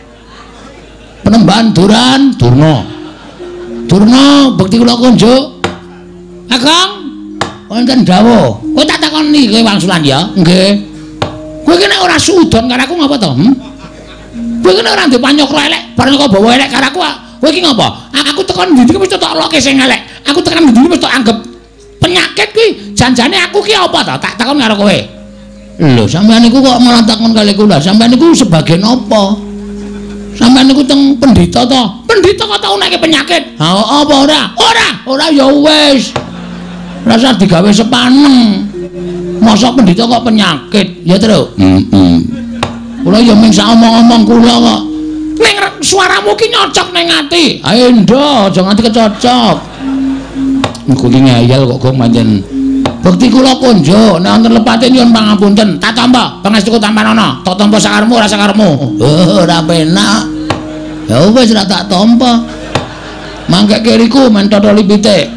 Durna bekti kula kunjuk. Agong wonten dawuh. Kowe tak takoni kowe wangsulan ya? Nggih. Kowe ki nek ora sudon karo aku ngapa to? Kowe ki nek ora ndek panyokro elek, bareng kok bawa elek karo aku. Kowe ki ngapa? Aku tekan ndi iki wis tak loke sing elek. Aku tekan ndi wis tak anggap penyakit kuwi. Janjane aku ki apa to? Tak takon karo kowe. Lho, sampeyan niku kok malah takon kali kula. Sampeyan niku sebagian apa? Sampeyan niku teng pendhita to? Pendhita kok tau nek penyakit? Ha apa ora? Ora ya wis. Rasa digawe sepaneng. Mosok pendhita kok penyakit? Ya, Tru. Kula ya mung sak omong-omong kula kok. Ning suaramu ki nyocok ning ati. Ayo ndo, aja nganti kecocok. Niku ki ngayal kok Gong pancen. Bekti kula kunjuk, nek wonten lepate nyuwun pangapunten. Tak tampa pangestuku tampanana. Tak tampa sakarmu ora sakarmu. Ora penak. Ya wis ora tak tampa. Mangke kiriku men totoli pitik.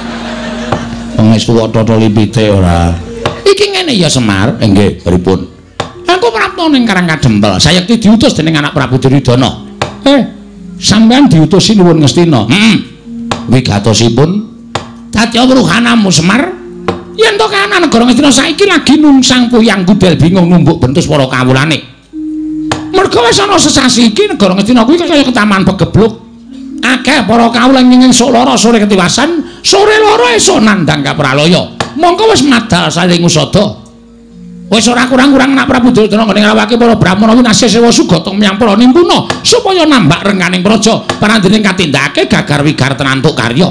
Pangestu kok totoli pitik ora. Iki ngene ya Semar. Nggih, pripun? Aku prapta ning Karang Kadempel. Sayekti diutus dening anak Prabu Duryudana. Sampeyan diutusi nuwun Ngastina. Wigatosipun dadya wruhanamu Semar. Yen to kana negara Ngastina saiki lagi nungsang puyang gudel bingung numbuk bentus para kawulane. Merga wis ana sesasi iki negara Ngastina kuwi kaya ketaman pegebluk. Akeh para kawula ngingin sok lara sore ketiwasan, sore lara esuk nandhang kapralaya. Mongko wis madal saling usada. Wis ora kurang-kurang anak Prabu Duryudana ngene ngrawake para Brahmana winasih sewa sugata menyang para nimpuna supaya nambak renganing praja parandene katindakake gagar wigar tenantuk karya.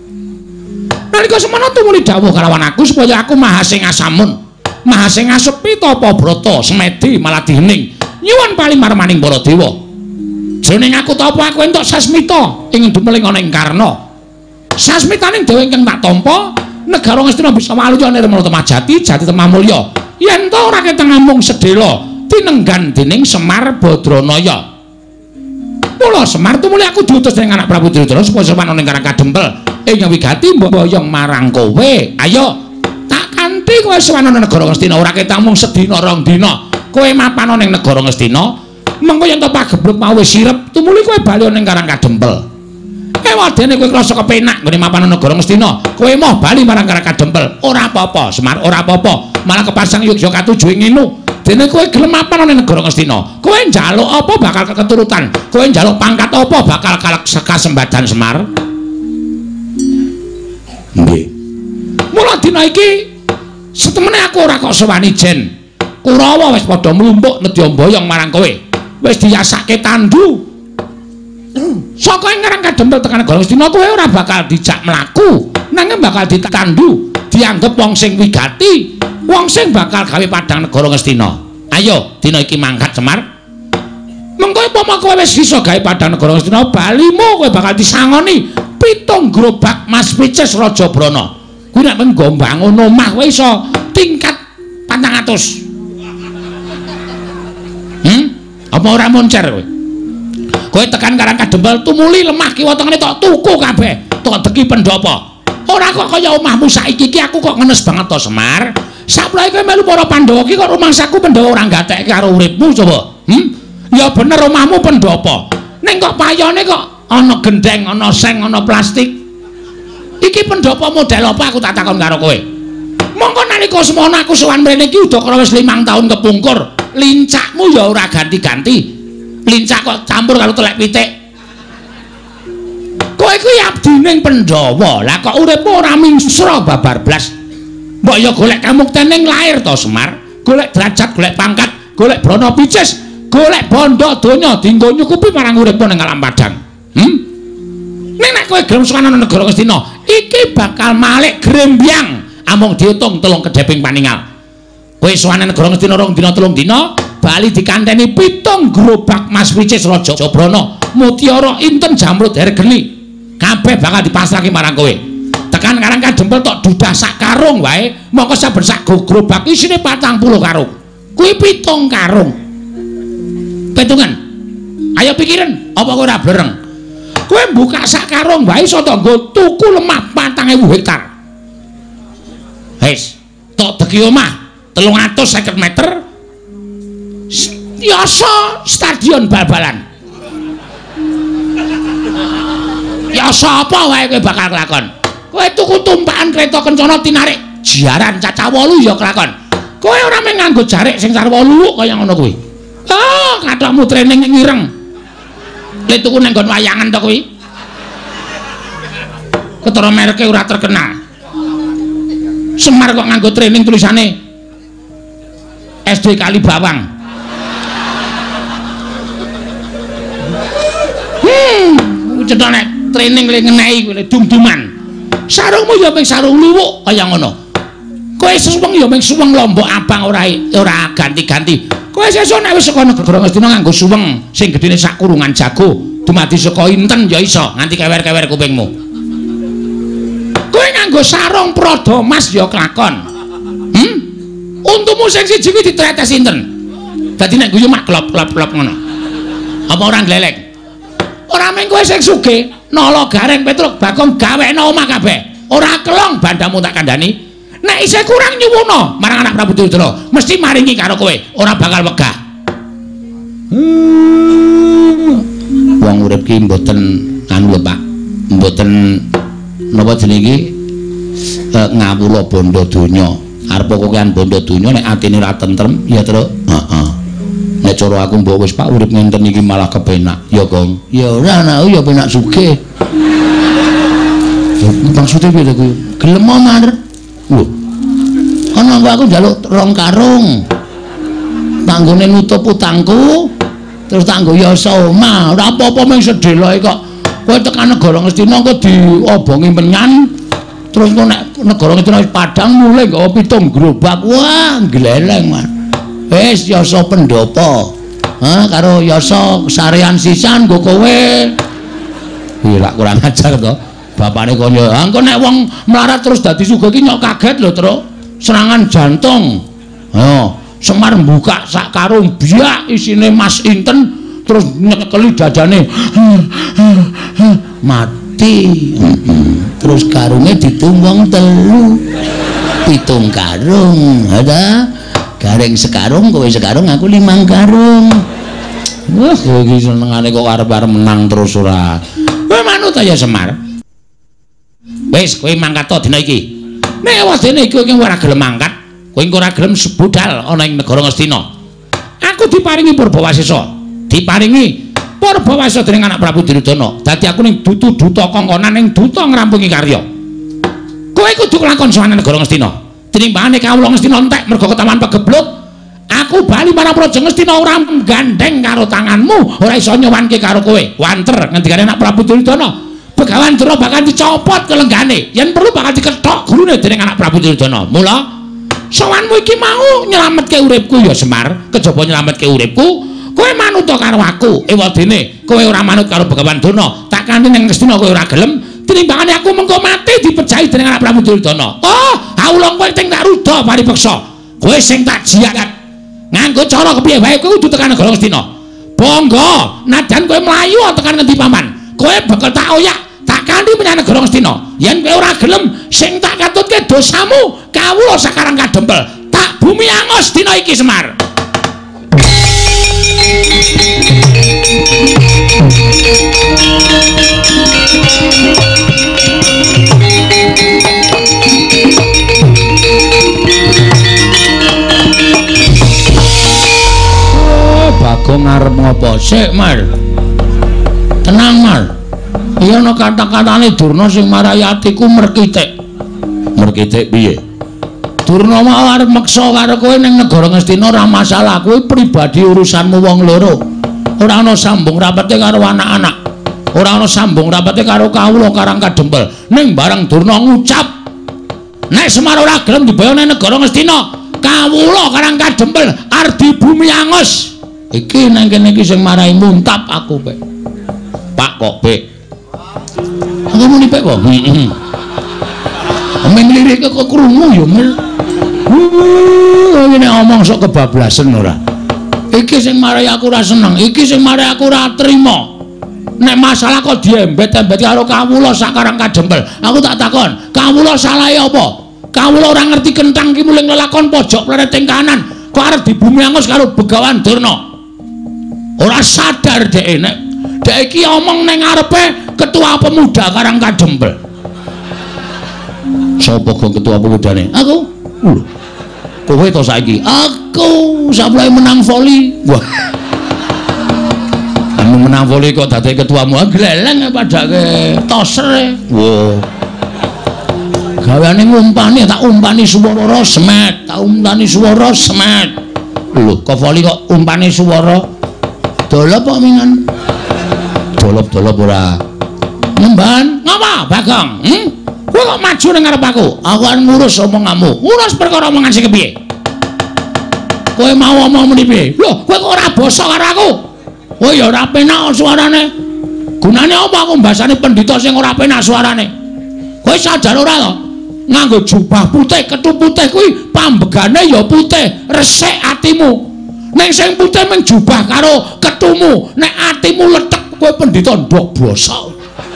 Nalika semana tumuli dawuh kalawan aku supaya aku Mahasing Asamun, Mahasing Asepi Tapa Brata Semedi Maladihening nyuwun palimarmaning para dewa. Jroning aku tapa aku entuk sasmita ing dumeling ana ing Karna. Sasmitaning dewa ingkang tak tampa negara Ngastina bisa waluya nirmala temajati jati temah mulya. Yen to ora keteng mung sedhela tinenggan dening Semar Badranaya. Mula Semar tumuli aku diutus dening anak Prabu Duryudana supaya sowan ning Karang Kadempel ing wigati mboyong marang kowe. Ayo tak kanthi kowe sowan ning negara Ngastina ora ketang mung sedina rong dina. Kowe mapan ning negara Ngastina, mengko yen to pagebluk mau wis sirep, tumuli kowe bali ning Karang Kadempel. Ewadene kowe krasa kepenak nggone mapan ning negara Ngastina, kowe moh bali marang Karang Kadempel. Ora apa-apa, Semar, ora apa-apa. Malah kepasang Yogya katuju ing nginu. Dene kowe gelem mapan ning negara Ngastina. Kowe njaluk apa bakal keturutan? Kowe njaluk pangkat apa bakal kasembadan Semar? Nggih. Mula dina iki setemene aku ora kok sewani jen. Kurawa wis padha mlumpuk nedya mboyong marang kowe. Wis diyasake tandu. Saka ing Karang Kadempel tekan negara Ngastina kowe ora bakal dijak mlaku, nanging bakal ditandu, dianggep wong sing wigati. Wong sing bakal gawe padang negara Ngastina. Ayo dina iki mangkat Semar. Mengko upama kowe wis bisa gawe padang negara Ngastina, balimu kowe bakal disangoni 7 grobak Mas Pices Raja Brana. Kuwi nek nggo mbangun omah kowe iso tingkat 400. Apa ora moncer kowe? Kowe tekan Karang Kadempel tumuli lemah kiwa tengene tok tuku kabeh, tok deki pendopo. Ora kok kaya omahmu saiki iki aku kok ngenes banget to Semar. Saplae kowe melu para Pandhawa iki kok rumangsaku Pandhawa ora gatekke karo uripmu coba. Ya bener omahmu pendopo. Ning kok payone kok ana gendeng, ana seng, ana plastik. Iki pendopo model apa aku tak takon karo kowe. Mongko nalika semono aku sowan mrene iki udakara wis 5 taun kepungkur. Lincakmu ya ora ganti-ganti. Lincak kok campur karo telek pitik. Kowe kuwi abdining Pandhawa. Lah kok uripmu ora mingsra babar blas. Mbok ya golek kamuktening lair to Semar. Golek derajat, golek pangkat, golek Brana Pices, golek bondo donya dienggo nyukupi marang uripmu ning alam padang. Ning nek kowe gelem sowan nang negara Ngastina, iki bakal malik grembyang amung diutung 3 kedheping paningal. Kowe sowan nang negara Ngastina 2 dina 3 dina, bali dikanteni 7 grobak Mas Pices Raja Brana, mutiara inten jamrut hergeni. Kabeh bakal dipasrahke marang kowe. Tekan Karang Kadempel tok dudah sak karung wae, mongko saben sak grobak isine 40 karung. Kuwi 7 karung. Petungan. Ayo pikirin, apa kowe ora blereng? Kowe buka sak karung wae iso to nggo tuku lemah 4.000 hektar. Wis, tok deki omah 350 meter. Yasa stadion bal-balan. Yasa apa wae kowe bakal kelakon. Kowe tuku tumpakan kereta kencana tinarik jiaran caca 8 ya kelakon. Kowe ora mung nganggo jarik sing car 8 kaya ngono kuwi. Oh, kathokmu training ngireng. Lek tuku nang nggon wayangan to kuwi. Ketara mereke ora terkenal. Semar kok nganggo training tulisane SD Kali Bawang. Cetane training le ngenehi kowe dum-duman. Sarungmu ya mung sarung luwuk kaya ngono. Kowe suweng ya mung suweng lombok abang ora ganti-ganti. Kowe sesuk nek wis saka negara Ngastina nganggo suweng sing gedene sak kurungan jago, dumadi saka inten ya iso nganti kewer-kewer kupingmu. Kowe nganggo sarung prada emas ya kelakon. Untumu sing siji kuwi ditretes inten. Dadi nek guyu mak klop-klop ngono. Apa ora glelek? Ora mung kowe sing sugih, nala gareng Petruk Bagong gawekno omah kabeh. Ora kelong bandamu tak kandhani. Nek isih kurang nyuwuna marang anak Prabu Duryudana, mesti maringi karo kowe, ora bakal wegah. Wong urip ki mboten anu lho Pak. Mboten napa jenenge ngawula bondo donya. Arep kokean bondo donya nek atine ra tentrem ya terus heeh. Nek cara aku mbok wis Pak urip ngenten iki malah kepenak. Ya Kong. Ya ora ana ya penak sugih. Maksudnya piye kuwi? Gelem manir. Lho. Ana aku njaluk 2 karung. Tanggone nutup utangku. Terus tanggo yasa omah. Ora apa-apa mung sedeloke kok. Kowe tekan negara Ngastina kok diobongi menyan. Terus kok nek negara Ngastina wis padang mulai nggawa 7 gerobak. Wah, gleleng man. Wis yasa pendopo. Karo yasa sarean sisan nggo kowe. Ora kurang ajar to. Bapakne kok yo, engko nek wong melarat terus dadi sugih ki nyok kaget lho, Tru. Serangan jantung. Semar buka sak karung biak isine Mas Inten terus nyekeli dadane mati. Terus karungnya ditumbang 3 7 karung ada gareng sekarung kowe sekarung aku 5 karung. Wah kowe iki senengane kok arep-arep menang terus ora. Kowe manut ya Semar. Wis kowe mangkat to dina iki. Nek wadene iki kowe ora gelem mangkat, kowe ora gelem sebudal ana ing negara Ngastina. Aku diparingi Purbawasesa. Diparingi Purbawasesa dening anak Prabu Duryudana. Dadi aku ning duta kongkonan ning duta ngrampungi karya. Kowe kudu kelakon sowan negara Ngastina. Tinimbangane kawula Ngastina entek mergo ketaman pegebluk. Aku bali marang Praja Ngastina ora gandeng karo tanganmu, ora iso nyowanke karo kowe. Wanter ngendikane anak Prabu Duryudana. Begawan Dura bakal dicopot kelenggane. Yen perlu bakal dikethok gurune dening anak Prabu Duryudana. Mula sowanmu iki mau nyelametke uripku ya Semar, kejaba nyelametke uripku, kowe manut karo aku. Ewadene kowe ora manut karo Begawan Duna, tak kanthi ning Ngastina kowe ora gelem, tinimbangane aku mengko mati dipejahi dening anak Prabu Duryudana. Oh, awula kowe ting tak ruda paripeksa. Kowe sing tak jiat. Nganggo cara kepiye wae kowe kudu tekan negara Ngastina. Bangga, najan kowe mlayu tekan ngendi paman. Kowe bakal tak oyak, tak kanthi menyang negara Ngastina. Yen kowe ora gelem, sing tak katutke dosamu, kawula sakarang kadempel. Tak bumi angus dina iki Semar. Bagong arep ngopo sik Mar? Tenang Mar. Iya ana kata-katane Durna sing marai atiku merkitik. Merkitik piye? Durna mau arep meksa karo kowe ning negara Ngastina ora masalah, kowe pribadi urusanmu wong loro. Ora ana sambung rapete karo anak-anak. Ora ana sambung rapete karo kawula Karang Kadempel. Ning bareng Durna ngucap nek Semar ora gelem dibayar ning negara Ngastina, kawula Karang Kadempel arep di bumi angus. Iki nang kene iki sing marai muntap aku, Pek. Pak kok, Pek. Aku muni Pek kok. Heeh. Men lirik kok krungu ya, Mel. Ngene omong sok kebablasen ora. Iki sing marai aku ora seneng, iki sing marai aku ora trima. Nek masalah kok diembet-embet karo kawula Sakarang Kadempel. Aku tak takon, kawula salahe apa? Kawula ora ngerti kentang ki muling lelakon pojok plereting kanan. Kok arep di bumi angus karo Begawan Durna. Ora sadar dhek nek dhek iki omong ning ngarepe ketua pemuda Karang Kadempel. Sapa kok ketua pemudane? Aku. Kowe to saiki? Aku sampai menang voli. Wah. Anu menang voli kok dadi ketuamu gleleng padake toser. Wah. Gaweane ngumpani tak umpani swara semet, tak umpani swara semet. Lho, kok voli kok umpani swara dolop kok mingan. Dolop-dolop ora. Nemban, ngapa, Bagong? Kowe kok maju ning ngarep aku? Aku kan ngurus omonganmu. Ngurus perkara omongan sing kepiye? Kowe mau omong muni piye? Lho, kowe kok ora basa karo aku? Oh ya ora penak suarane. Gunane apa aku mbasani pendhita sing ora penak suarane? Kowe sadar ora to? Nganggo jubah putih, kethu putih kuwi pambegane ya putih, resik atimu. Nek sing putih mung jubah karo kethumu, nek atimu letek kowe pendhita ndok basa.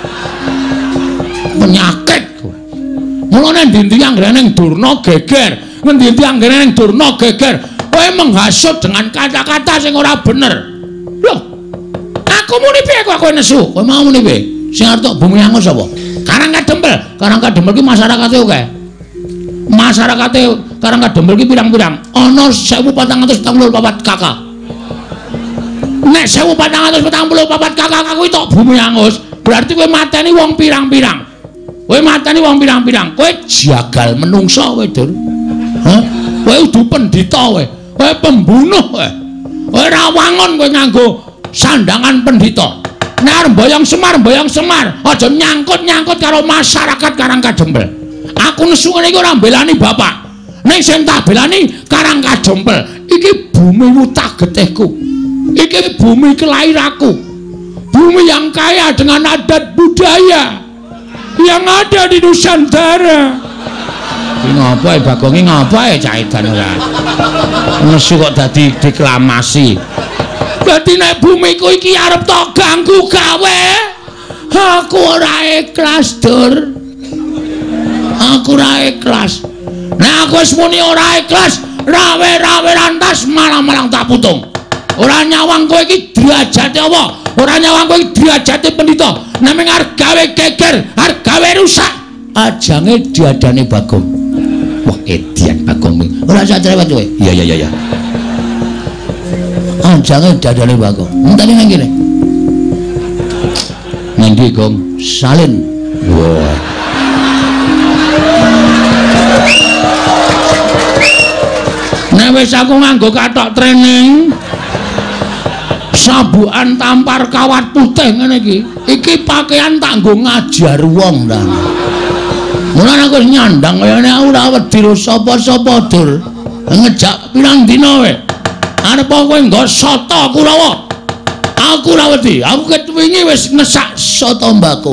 Penyakit kowe. Mulane ndi-ndi anggere ning Durna geger, ngendi-endi anggere ning Durna geger. Kowe menghasut dengan kata-kata sing ora bener. Loh. Aku muni piye kok kowe nesu? Kowe mau muni piye? Sing arep bumi angus apa? Karang Kadempel. Karang Kadempel ki masyarakate akeh. Masyarakate Karang Kadempel ki pirang-pirang? Ana 1444 kakak. Nek 1444 kakak kuwi tok bumi angus, berarti kowe mateni wong pirang-pirang. Kowe mateni wong pirang-pirang. Kowe jagal menungso kowe, Dur. Hah? Kowe udu pendhita kowe. Kowe pembunuh kowe. Kowe rawangon kowe nganggo sandangan pendhita. Nek arep mboyong Semar, aja nyangkut-nyangkut karo masyarakat Karang Kadempel. Aku nesu ngene iki ora mbelani bapak. Nek sing tak belani Karang Kadempel. Iki bumi wutah getihku. Iki bumi kelahiranku. Bumi yang kaya dengan adat budaya yang ada di Nusantara. Ini ngapa ya Bagong, ini ngapa ya caitan ora? Nesu kok dadi deklamasi. Dadi nek bumiku iki arep tok ganggu gawe. Aku ora ikhlas, Dur. Aku ora ikhlas. Nek aku wis muni ora ikhlas, rawe-rawe rantas malang-malang tak putung. Ora nyawang kowe iki derajate apa? Ora nyawang kowe iki derajate pendhita. Namung arep gawe geger, arep gawe rusak. Ajange diadani Bagong. Wah, edian Bagong. Ora usah cerewet kowe. Iya. Ajange diadani Bagong. Enteni nang kene. Nang ndi, Gong? Salin. Wah. Nek wis aku nganggo kathok training sabukan tampar kawat putih ngene iki pakaian tak nggo ngajar wong ta. Mulane aku nyandang kaya ngene aku ora wedi sapa-sapa, Dur. Ngejak pirang dina wae. Arep kowe nggo soto Kurawa. Aku ora wedi. Aku ketwingi wis ngesak soto mbako.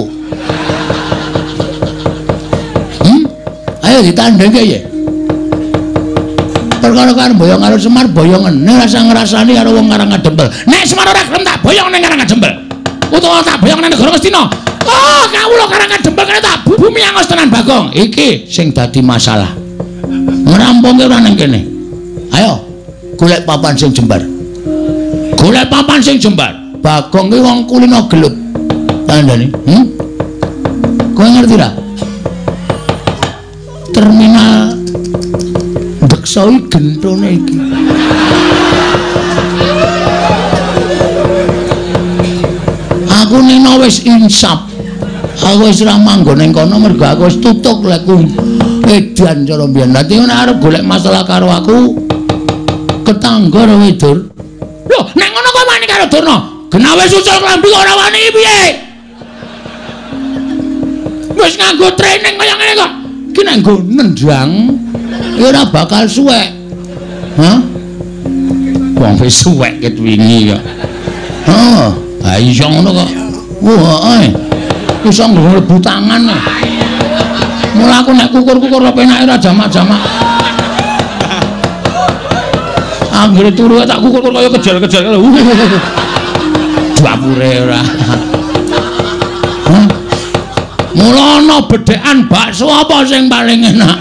Ayo ditandhengke ya. Perkara kan boyong karo Semar boyongen. Nek rasa ngrasani karo wong Karang Kadempel. Nek Semar ora gelem tak boyong ning Karang Kadempel. Utawa tak boyong ning negara Ngastina. Oh, kawula Karang Kadempel kene tak bumi angos tenan Bagong. Iki sing dadi masalah. Ngrampunge ora ning kene. Ayo, golek papan sing jembar. Golek papan sing jembar. Bagong ki wong kulino gelut. Tandane, kowe ngerti ra? Terminal Deksoi gentone iki. Aku nino wis insap. Aku wis ora manggon ning kono mergo aku wis tutuk lekku edan cara mbiyen. Dadi nek arep golek masalah karo aku ketangga ora Dur. Lho, nek ngono kok wani karo Durna? Genawe susul klambi kok ora wani piye? Wis nganggo training kaya ngene kok. Ki nek nggo nendang ya ora bakal suwek. Hah? Wong wis suwek ket wingi kok. Oh, ha iya ngono kok. Wah, iso mlebu tangan. Mula aku nek kukur-kukur kok penake ora jamak-jamak. Anggere turu tak kukur kaya kejel-kejel. Dapure ora. Hah? Mula ana bedhekan bakso apa sing paling enak?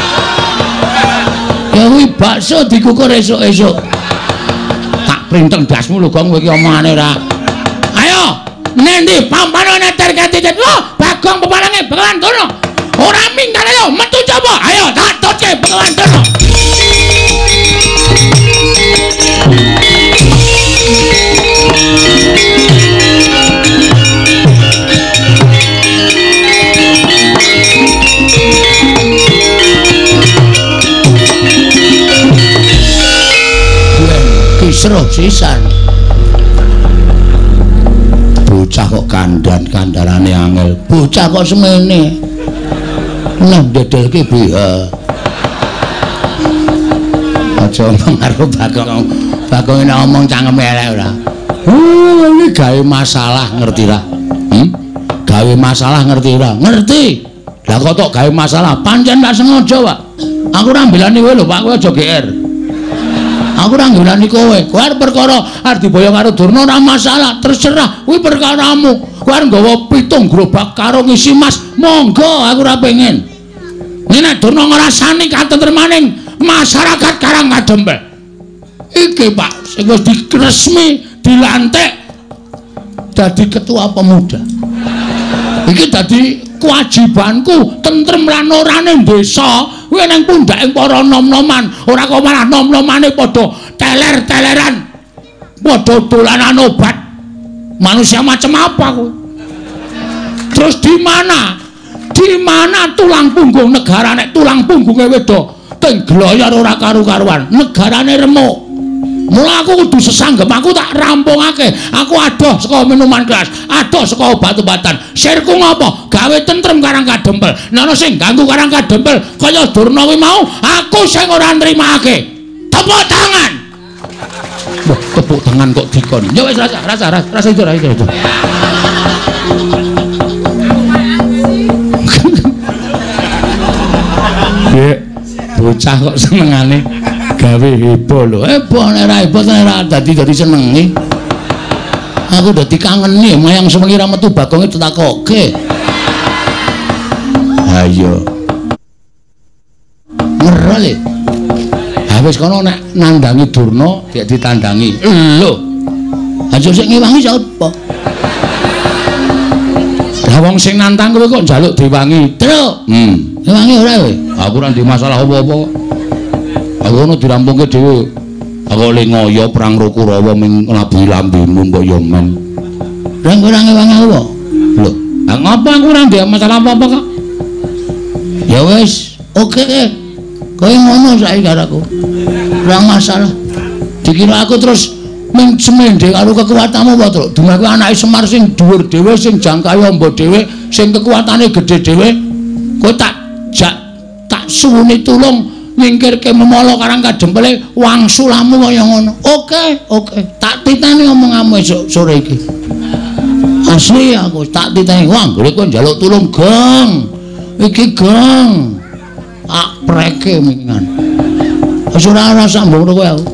Ya kuwi bakso dikukur esuk-esuk. Tak printeng dasmu lho Gong kowe iki omongane ra. Ayo, nendi pampane terkati. Oh, Bagong pepalange Begawan Durna. Ora minggal ayo metu coba. Ayo tak totke Begawan Durna. Kisruh sisan. Bocah kok kandarane angel. Bocah kok semene. Nah dedelke piye? Aja omong karo Bagong. Bagong nek omong cangkeme elek ora. Iki gawe masalah ngerti ra? Gawe masalah ngerti ora? Ngerti. Lah kok tok gawe masalah pancen tak sengaja, Pak. Aku ora mbelani kowe lho, Pak, kowe aja GR. Aku ora nggolani kowe. Kowe arep perkara arep diboyong karo Durna ora masalah, terserah. Kuwi perkaramu. Kowe arep nggawa 7 gerobak karo ngisi mas, monggo aku ora pengen. Nek Durna ngrasani katentremaning masyarakat Karang Kadempel. Iki Pak, sing wis diresmi dilantik dadi ketua pemuda. Iki dadi kewajibanku tentrem lan orane desa. Kuwi nang pundhake para nom-noman, ora kok malah nom-nomane padha teler-teleran. Padha dolanan obat. Manusia macam apa kuwi? Terus di mana? Di mana tulang punggung negara nek tulang punggunge wedo teng gloyor ora karu-karuan, negarane remuk. Mula aku kudu sesanggem, aku tak rampungake. Aku adoh saka minuman keras, adoh saka obat-obatan. Sirku ngopo? Gawe tentrem Karang Kadempel. Nek ana sing ganggu Karang Kadempel kaya Durna kuwi mau, aku sing ora nrimake. Tepuk tangan. Wah, tepuk tangan kok dikon. Ya wis rasa itu. bocah kok senengane gawe heboh lho. Heboh nek ra heboh ora dadi senengi. Aku dadi kangeni mayang sewengi ra metu Bagonge ditakokke. Ayo. Ngerole. Ha wis kono nek nandangi Durna nek ditandangi. Lho. Aja sik ngewangi sapa? Lah wong sing nantang kowe kok njaluk diwangi. Truk. Ngewangi ora kowe? Aku ora ndek masalah apa-apa. Aku ono dirampungke dhewe. Aku le ngoyo perang Rukurawa ming labuhi lambemu mbok yo men. Lah kowe ora ngewangi apa? Lho, ngapa aku ora ndek masalah apa-apa kok? Ya wis, oke. Kowe ngono saiki karo aku. Ora masalah. Dikira aku terus ming semendhe karo kekuwatanmu apa, Truk? Dumaku anake Semar sing dhuwur dhewe, sing jangkae amba dhewe, sing kekuwatane gedhe dhewe. Kowe tak suwuni tulung nyingkirke memala karang kadempele wangsulamu kaya ngono. Oke. Tak titeni omonganmu esuk sore iki. Asli aku tak titeni. Wah, kowe njaluk tulung, Gong. Iki Gong. Preke mingan. Wis ora sambung kowe aku.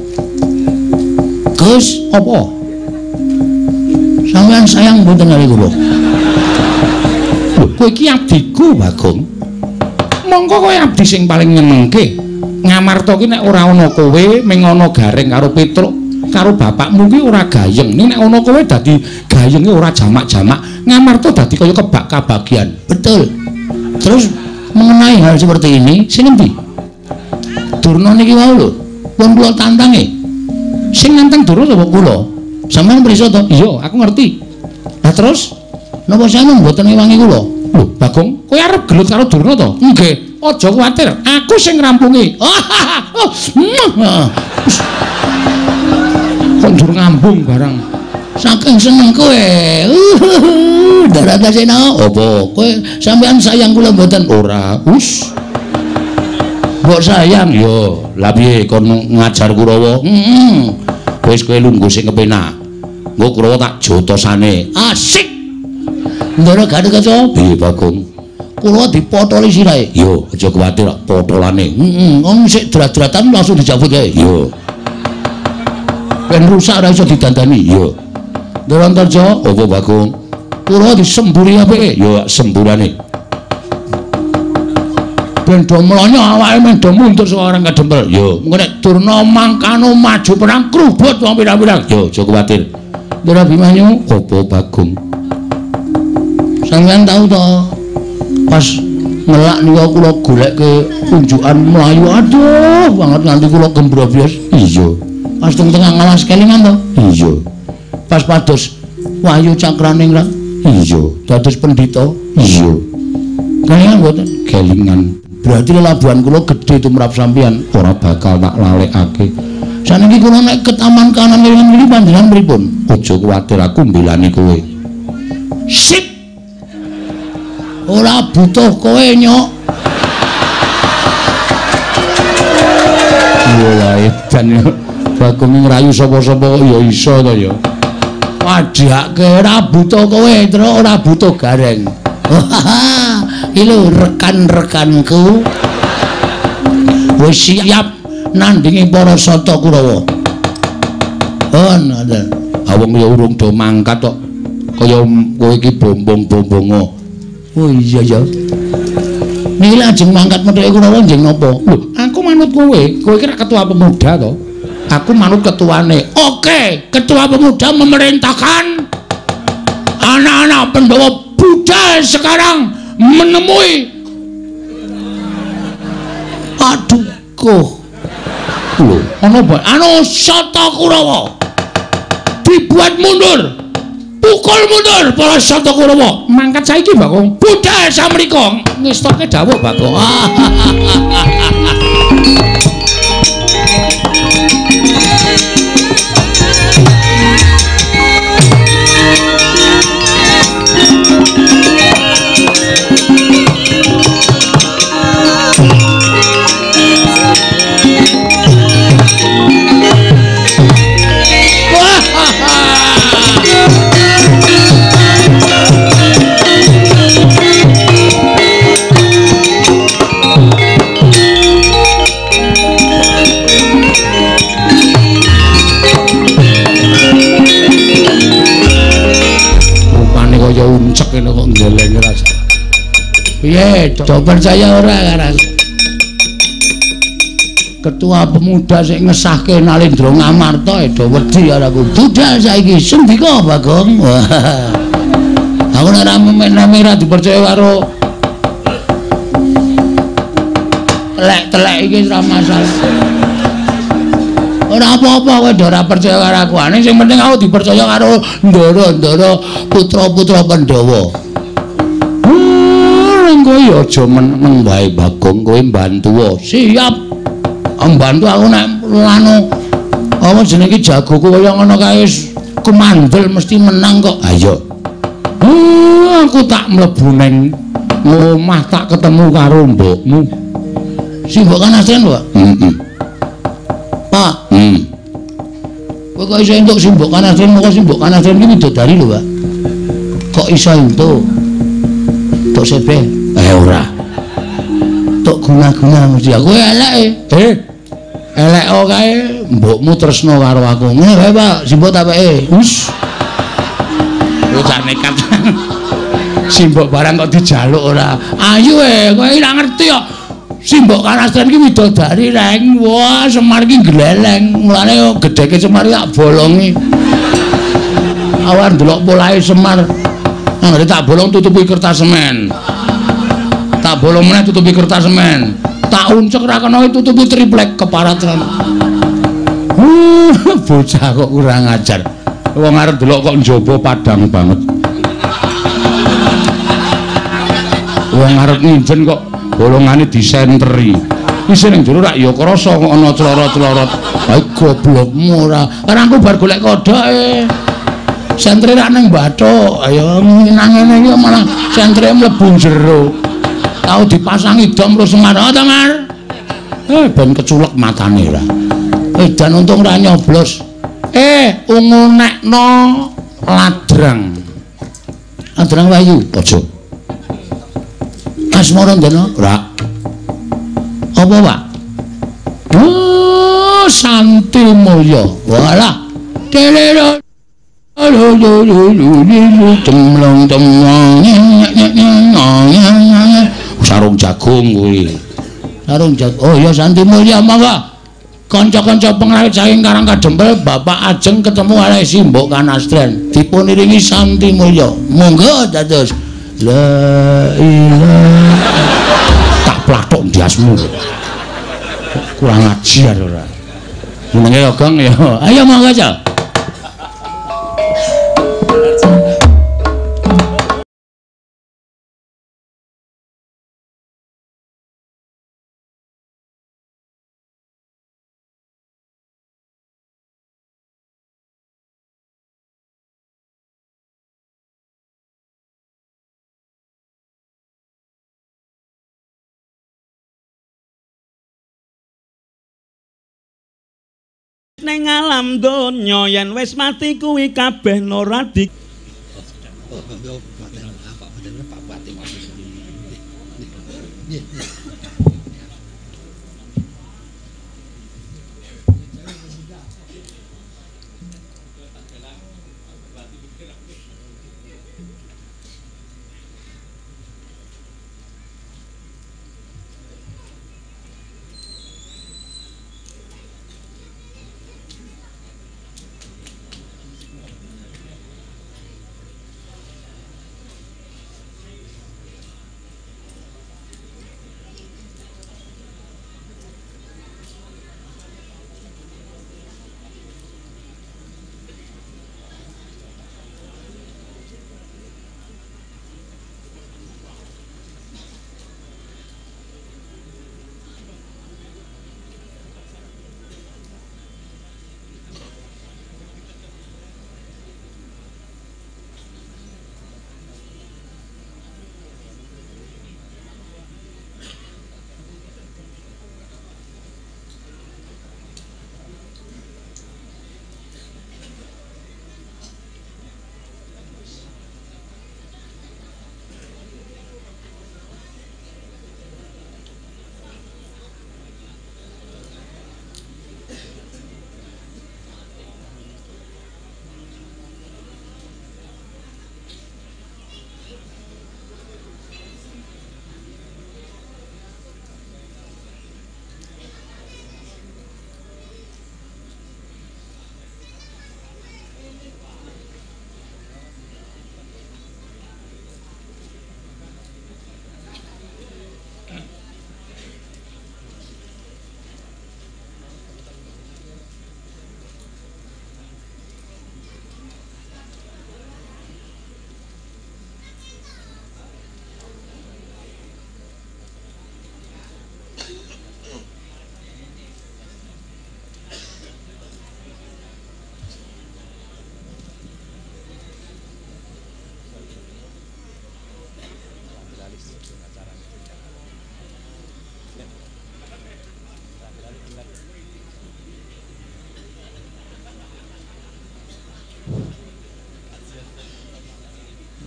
Gus, apa? Sampeyan sayang mboten kali kula. Lho, kowe iki abdiku, Bagong. Monggo kowe abdi sing paling nyenengke. Ngamarta ki nek ora ana kowe, ming ana Gareng karo Petruk, karo bapakmu ki ora gayeng. Nek ana kowe dadi gayenge ora jamak-jamak. Ngamarta dadi kaya kebak kabagian. Betul. Terus mengenai hal seperti ini, sing endi? Durna niki wau lho, pun kula tantange. Sing nantang Durna sapa kula? Sampeyan prisa to? Iya, aku ngerti. Lah terus napa sampeyan mboten ngewangi kula? Lho, Bagong, kowe arep gelut karo Durna to? Nggih, aja kuwatir. Aku sing ngrampungi. Kok dur ngambung barang. Saking seneng kowe. Daradasena apa? Kowe sampeyan sayang kula mboten? Ora. Mbok sayang yo. Lah piye kon ngajar Kurawa? Wis kowe lungguh sing kepenak. Engko Kurawa tak jotosane. Asik. Ndara Gatotkaca. Piye Bagong? Kula dipotoli sirahe. Yo, aja kuwatir potolane. Wong sik drat-dratan langsung dicabut kae. Yo. Ben rusak ora iso didandani. Yo. Ndara Antarja, apa Bagong? Kula disemburi apike? Yo, semburane. Ben do mlonyo awake men do mundur saka orang kadempel. Yo, engko nek Durna mangkano maju perang krubut wong pirang-pirang. Yo, aja kuwatir. Ndara Bimanyu, apa Bagong? Sampeyan tahu to? Pas ngelak niku kula goleke unjukan mlayu aduh banget nganti kula gembrobyos. Iya. Pas teng-tengah ngawas kelingan to? Iya. Pas pados Wahyu Cakraning ra? Iya. Dados pendhita? Iya. Kelingan mboten? Kelingan. Berarti labuhan kula gedhe tumrap sampeyan ora bakal tak lalekake. Saniki kula nek ke taman kanan kelingan iki panjenengan pripun? Aja kuwatir aku mbelani kowe. Sip. Ora butuh kowe nyok. Iya edan yo. Bagong ngrayu sapa-sapa kok ya iso to ya. Padhake ora butuh kowe, terus ora butuh Gareng. Iki lho rekan-rekanku. Wis siap nandingi para Sata Kurawa. Ngoten. Awong ya urung do mangkat kok. Kaya kowe iki bombong-bombongo. Oh iya ya. Niki lajeng mangkat methuke Kurawa njeng napa? Lho, aku manut kowe. Kowe iki ketua pemuda to. Aku manut ketuane. Oke, ketua pemuda memerintahkan anak-anak Pandhawa Buddha sekarang menemui aduh lho, ana apa? Anu Sata Kurawa dibuat mundur. Pukul mundur para Sata Kurawa. Mangkat saiki, Bagong. Buddha samrika ngestoke dawuh, Bagong. kene kok ndeleng ras. Piye, do percaya ora karo aku? Ketua pemuda sing ngesahke Nalendra Ngamarta do wedi karo aku. Budal saiki sendika Bagong. Aku nek ora ora dipercaya karo telek-telek iki ora masalah. Ora apa-apa kowe ora percaya karo aku. Ane sing penting aku dipercaya karo Ndara-ndara putra-putra Pandhawa. Kowe ya aja meneng wae Bagong, kowe mbantu. Siap. Mbantu aku nek anu apa jenenge jagoku kaya ngono kae kumandel mesti menang kok. Ayo. Aku tak mlebu ning omah tak ketemu karo mbokmu. Si Mbok Kanastren, Pak? Pak. Kowe kok iso entuk si Mbok Kanastren, kok si Mbok Kanastren iki widodari lho, Pak. Kok iso entuk? Tok sepe? Ora. Tok guna-guna mesti aku elek elek kae mbokmu tresno karo aku. Ngene wae, Pak. Simbok tapeke. Wis. Ora nekat. Simbok barang kok dijaluk ora. Ayo kowe ora ngerti kok. Simbok Kanastren iki widodari reng. Wah, Semar iki gleleng. Mulane gedheke Semar tak bolongi. Awan delok polahe Semar. Anggere tak bolong tutupi kertas semen. Tak bolong meneh tutupi kertas semen. Tak uncek ra kena tutupi triplek keparatran. Bocah kok kurang ajar. Wong arep delok kok njaba padang banget. Wong arep nginjen kok bolongane disenteri. Wis ning jero rak ya krasa kok ana clorot-clorot. Ha goblokmu ora. Karena aku bar golek kodoke. Sentre rak ning bathuk. Ayo nang ngene iki malah sentre mlebu jero. Tau dipasangi dom terus Semar. Oh, Semar. Ben keculek matane ora. Dan untung ra nyoblos. Ungunekno ladrang. Ladrang Wayu, aja. Asmara ndene? Ora. Apa, Pak? Oh, Santi Mulya. Walah. Delero. Sarung jagung kuwi. Sarung jagung. Oh ya Santi Mulya monggo. Kanca-kanca pengrawit saking Karang Kadempel Bapak ajeng ketemu kali Simbok Kanastren. Dipun iringi Santi Mulya. Monggo dados. La ilaha. Tak plathuk ndiasmu. Kurang ajar ora. Jenenge Gong ya. Ayo monggo aja. Ning alam donya yen wis mati kuwi kabeh ora di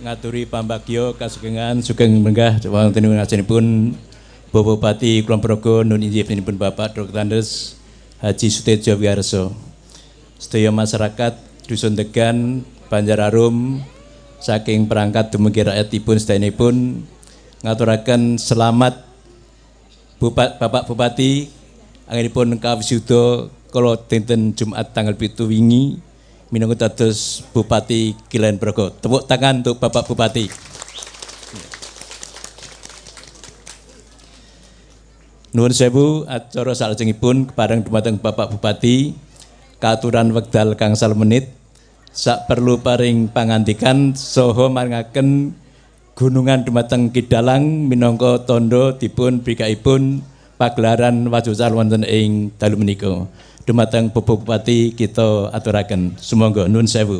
ngaturi pambagya kasugengan sugeng menggah wonten ngajenipun Bapak Bupati Kulon Progo nun inggih pun Bapak Dr. Andes Haji Sutejo Wiarso. Sedaya masyarakat Dusun Tegan, Banjararum saking perangkat dumugi rakyatipun sedayanipun ngaturaken selamat Bapak Bupati anggenipun kawisuda kala dinten Jumat tanggal 7 wingi minangka dados Bupati Kilen Progo. Tepuk tangan untuk Bapak Bupati. Nuwun sewu acara salajengipun kepareng dumateng Bapak Bupati katuran wekdal gangsal menit sak perlu paring pangandikan saha maringaken gunungan dumateng Kidalang minangka tandha dipun brikaipun pagelaran wajucal wonten ing dalu menika. Dumateng Bapak Bupati kita aturaken sumangga nuwun sewu.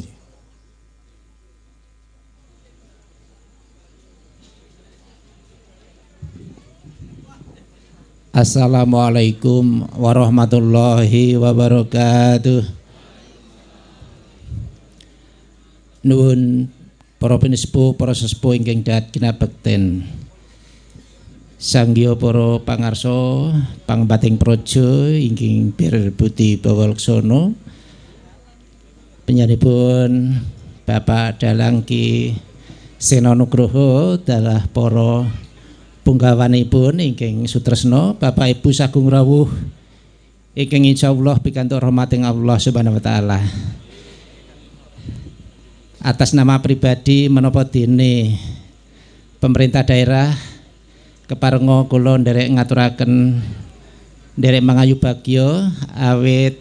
Assalamualaikum warahmatullahi wabarakatuh. Nuwun para pinispu, para sesepuh ingkang dahat kinabekten. Sangya para pangarsa pangbating praja ingkang berbudi bawa laksana. Panjenenganipun Bapak Dalang Ki Sena Nugroho dalah para punggawanipun ingkang sutresna, Bapak Ibu sagung rawuh ingkang insyaallah pikantuk rahmating Allah Subhanahu wa taala. Atas nama pribadi menapa dene pemerintah daerah keparenga kula nderek ngaturaken nderek mangayu bagya awit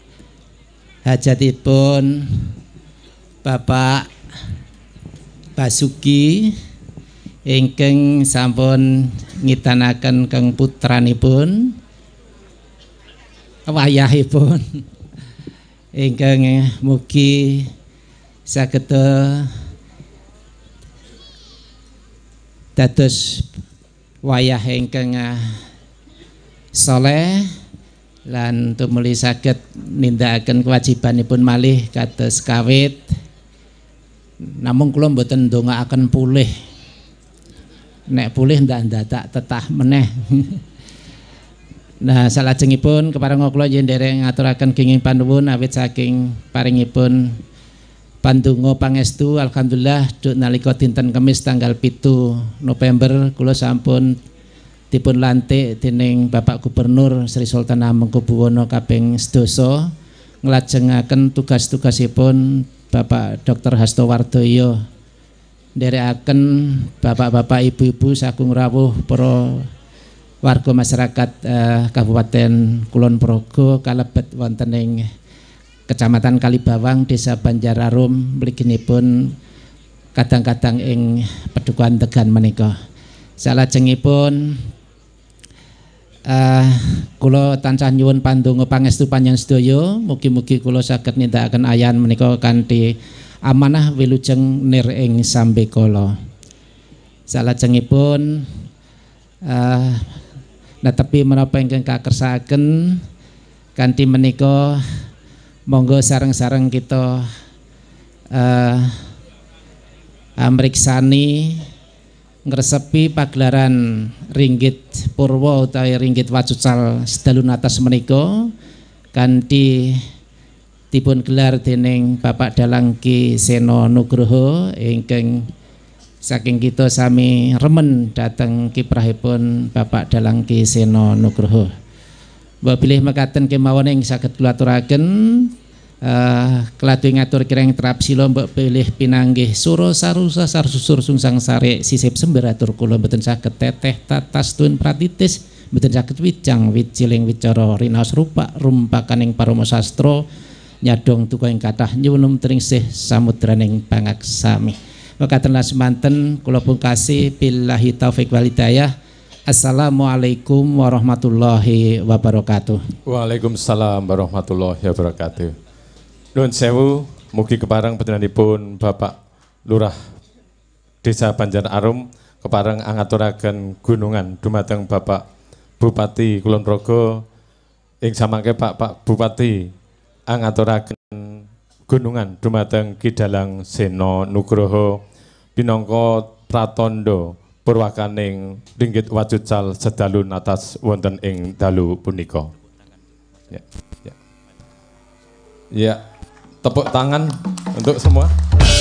hajatipun Bapak Basuki ingkang sampun ngitanaken kang putranipun wayahipun ingkang mugi saged dados wayah ingkang saleh lan tumuli saged nindakaken kewajibanipun malih kados kawit. Namung kula mboten ndongaaken pulih. Nek pulih ndak tetah meneh. Nah, salajengipun keparenga kula yen nderek ngaturaken kenging panuwun awit saking paringipun pandonga pangestu. Alhamdulillah duk nalika dinten Kamis tanggal 7 November kula sampun dipun lantik dening Bapak Gubernur Sri Sultan Hamengkubuwono kaping 12 nglajengaken tugas-tugasipun Bapak Dr. Hastowardoyo nderekaken bapak-bapak ibu-ibu sagung rawuh para warga masyarakat Kabupaten Kulon Progo kalebet wonten ing Kecamatan Kalibawang, Desa Banjararum mliginipun kadang-kadang ing Pedukuhan Tegan menika. Salajengipun kula tansah nyuwun pandonga pangestu panjenengan sedaya mugi-mugi kula saged nindakaken ayan menika kanthi amanah wilujeng nir ing sambekala. Salajengipun netepi menapa ingkang kakersakaken kanthi menika monggo sareng-sareng kita amriksani ngresepi pagelaran Ringgit Purwa utawi Ringgit Wacucal sedalun atas menika kanthi dipun gelar dening Bapak Dalang Ki Sena Nugroho ingkang saking kita sami remen dhateng kiprahipun Bapak Dalang Ki Sena Nugroho. Mbok bilih mekaten kemawon ing saged kula aturaken keladhi ngatur kireng terap sila mbok bilih pinanggih sura sarusa sarsusur sungsang sare sisip semberatur kula mboten saged teteh tatas tuwin pratitis mboten saged wijang wijiling wicara rinaos rupa rumpakaning parama sastra nyadong tuku ing kathah nyuwun tringsih samudraning pangaksami. Mekatenlah semanten kula pungkasi billahi taufik wal hidayah. Assalamualaikum warahmatullahi wabarakatuh. Waalaikumsalam warahmatullahi wabarakatuh. Nuwun sewu, mugi kepareng panjenenganipun Bapak Lurah Desa Banjararum kepareng angaturaken gunungan dumateng Bapak Bupati Kulon Progo ing samangke Pak Bupati angaturaken gunungan dumateng Ki Dalang Sena Nugroho binangka pratandha purwakaning ringgit wajucal sedalu atas wonten ing dalu punika. Ya, ya. Ya, tepuk tangan untuk semua.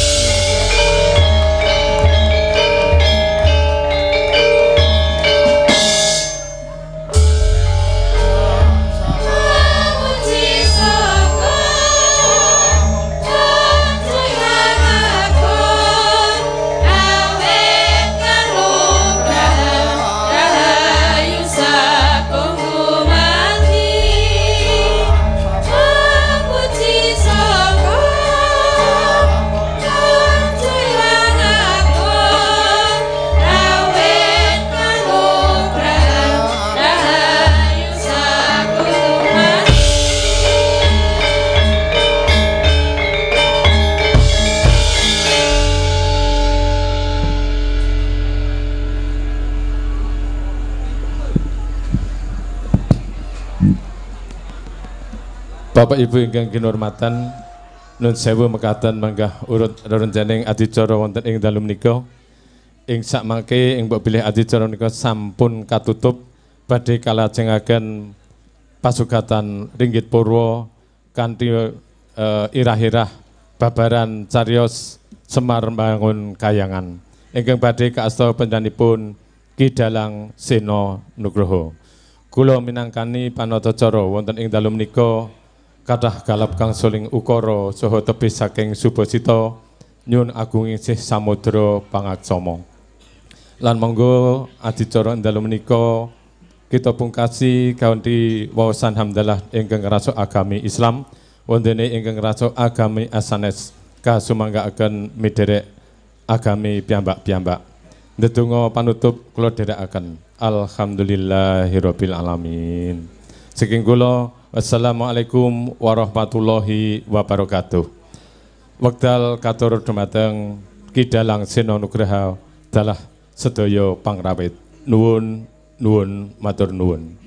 Bapak Ibu ingkang kinurmatan, nun sewu mekaten manggah urut rerencaning adicara wonten ing dalu menika. Ing sakmangke ing mbok bilih adicara menika sampun katutup badhe kalajengaken pasugatan ringgit purwa kanthi irah-irah babaran cariyos Semar Bangun Kayangan. Ingkang badhe kaasta panjenenganipun Ki Dalang Sena Nugroho. Kula minangkani panatacara wonten ing dalu menika kathah galap kang suling ukara saha tebih saking Subasita nyun agunging sih samudra pangaksama. Lan monggo adicara dalu menika kita pungkasi kanthi wawasan hamdalah ingkang ngrasuk agami Islam wondene ingkang ngrasuk agami asanes kasumanggaaken miderek agami piyambak-piyambak. Ndedonga panutup kula dherekaken. Alhamdulillahirabbil alamin. Saking kula wassalamualaikum warahmatullahi wabarakatuh. Wekdal katur dumateng Ki Dalang Sena Nugroho dalah sedaya pangrawit. Nuwun, nuwun, matur nuwun.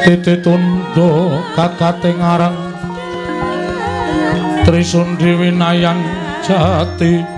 Tititundo kakate ngarang Trisundi winayang jati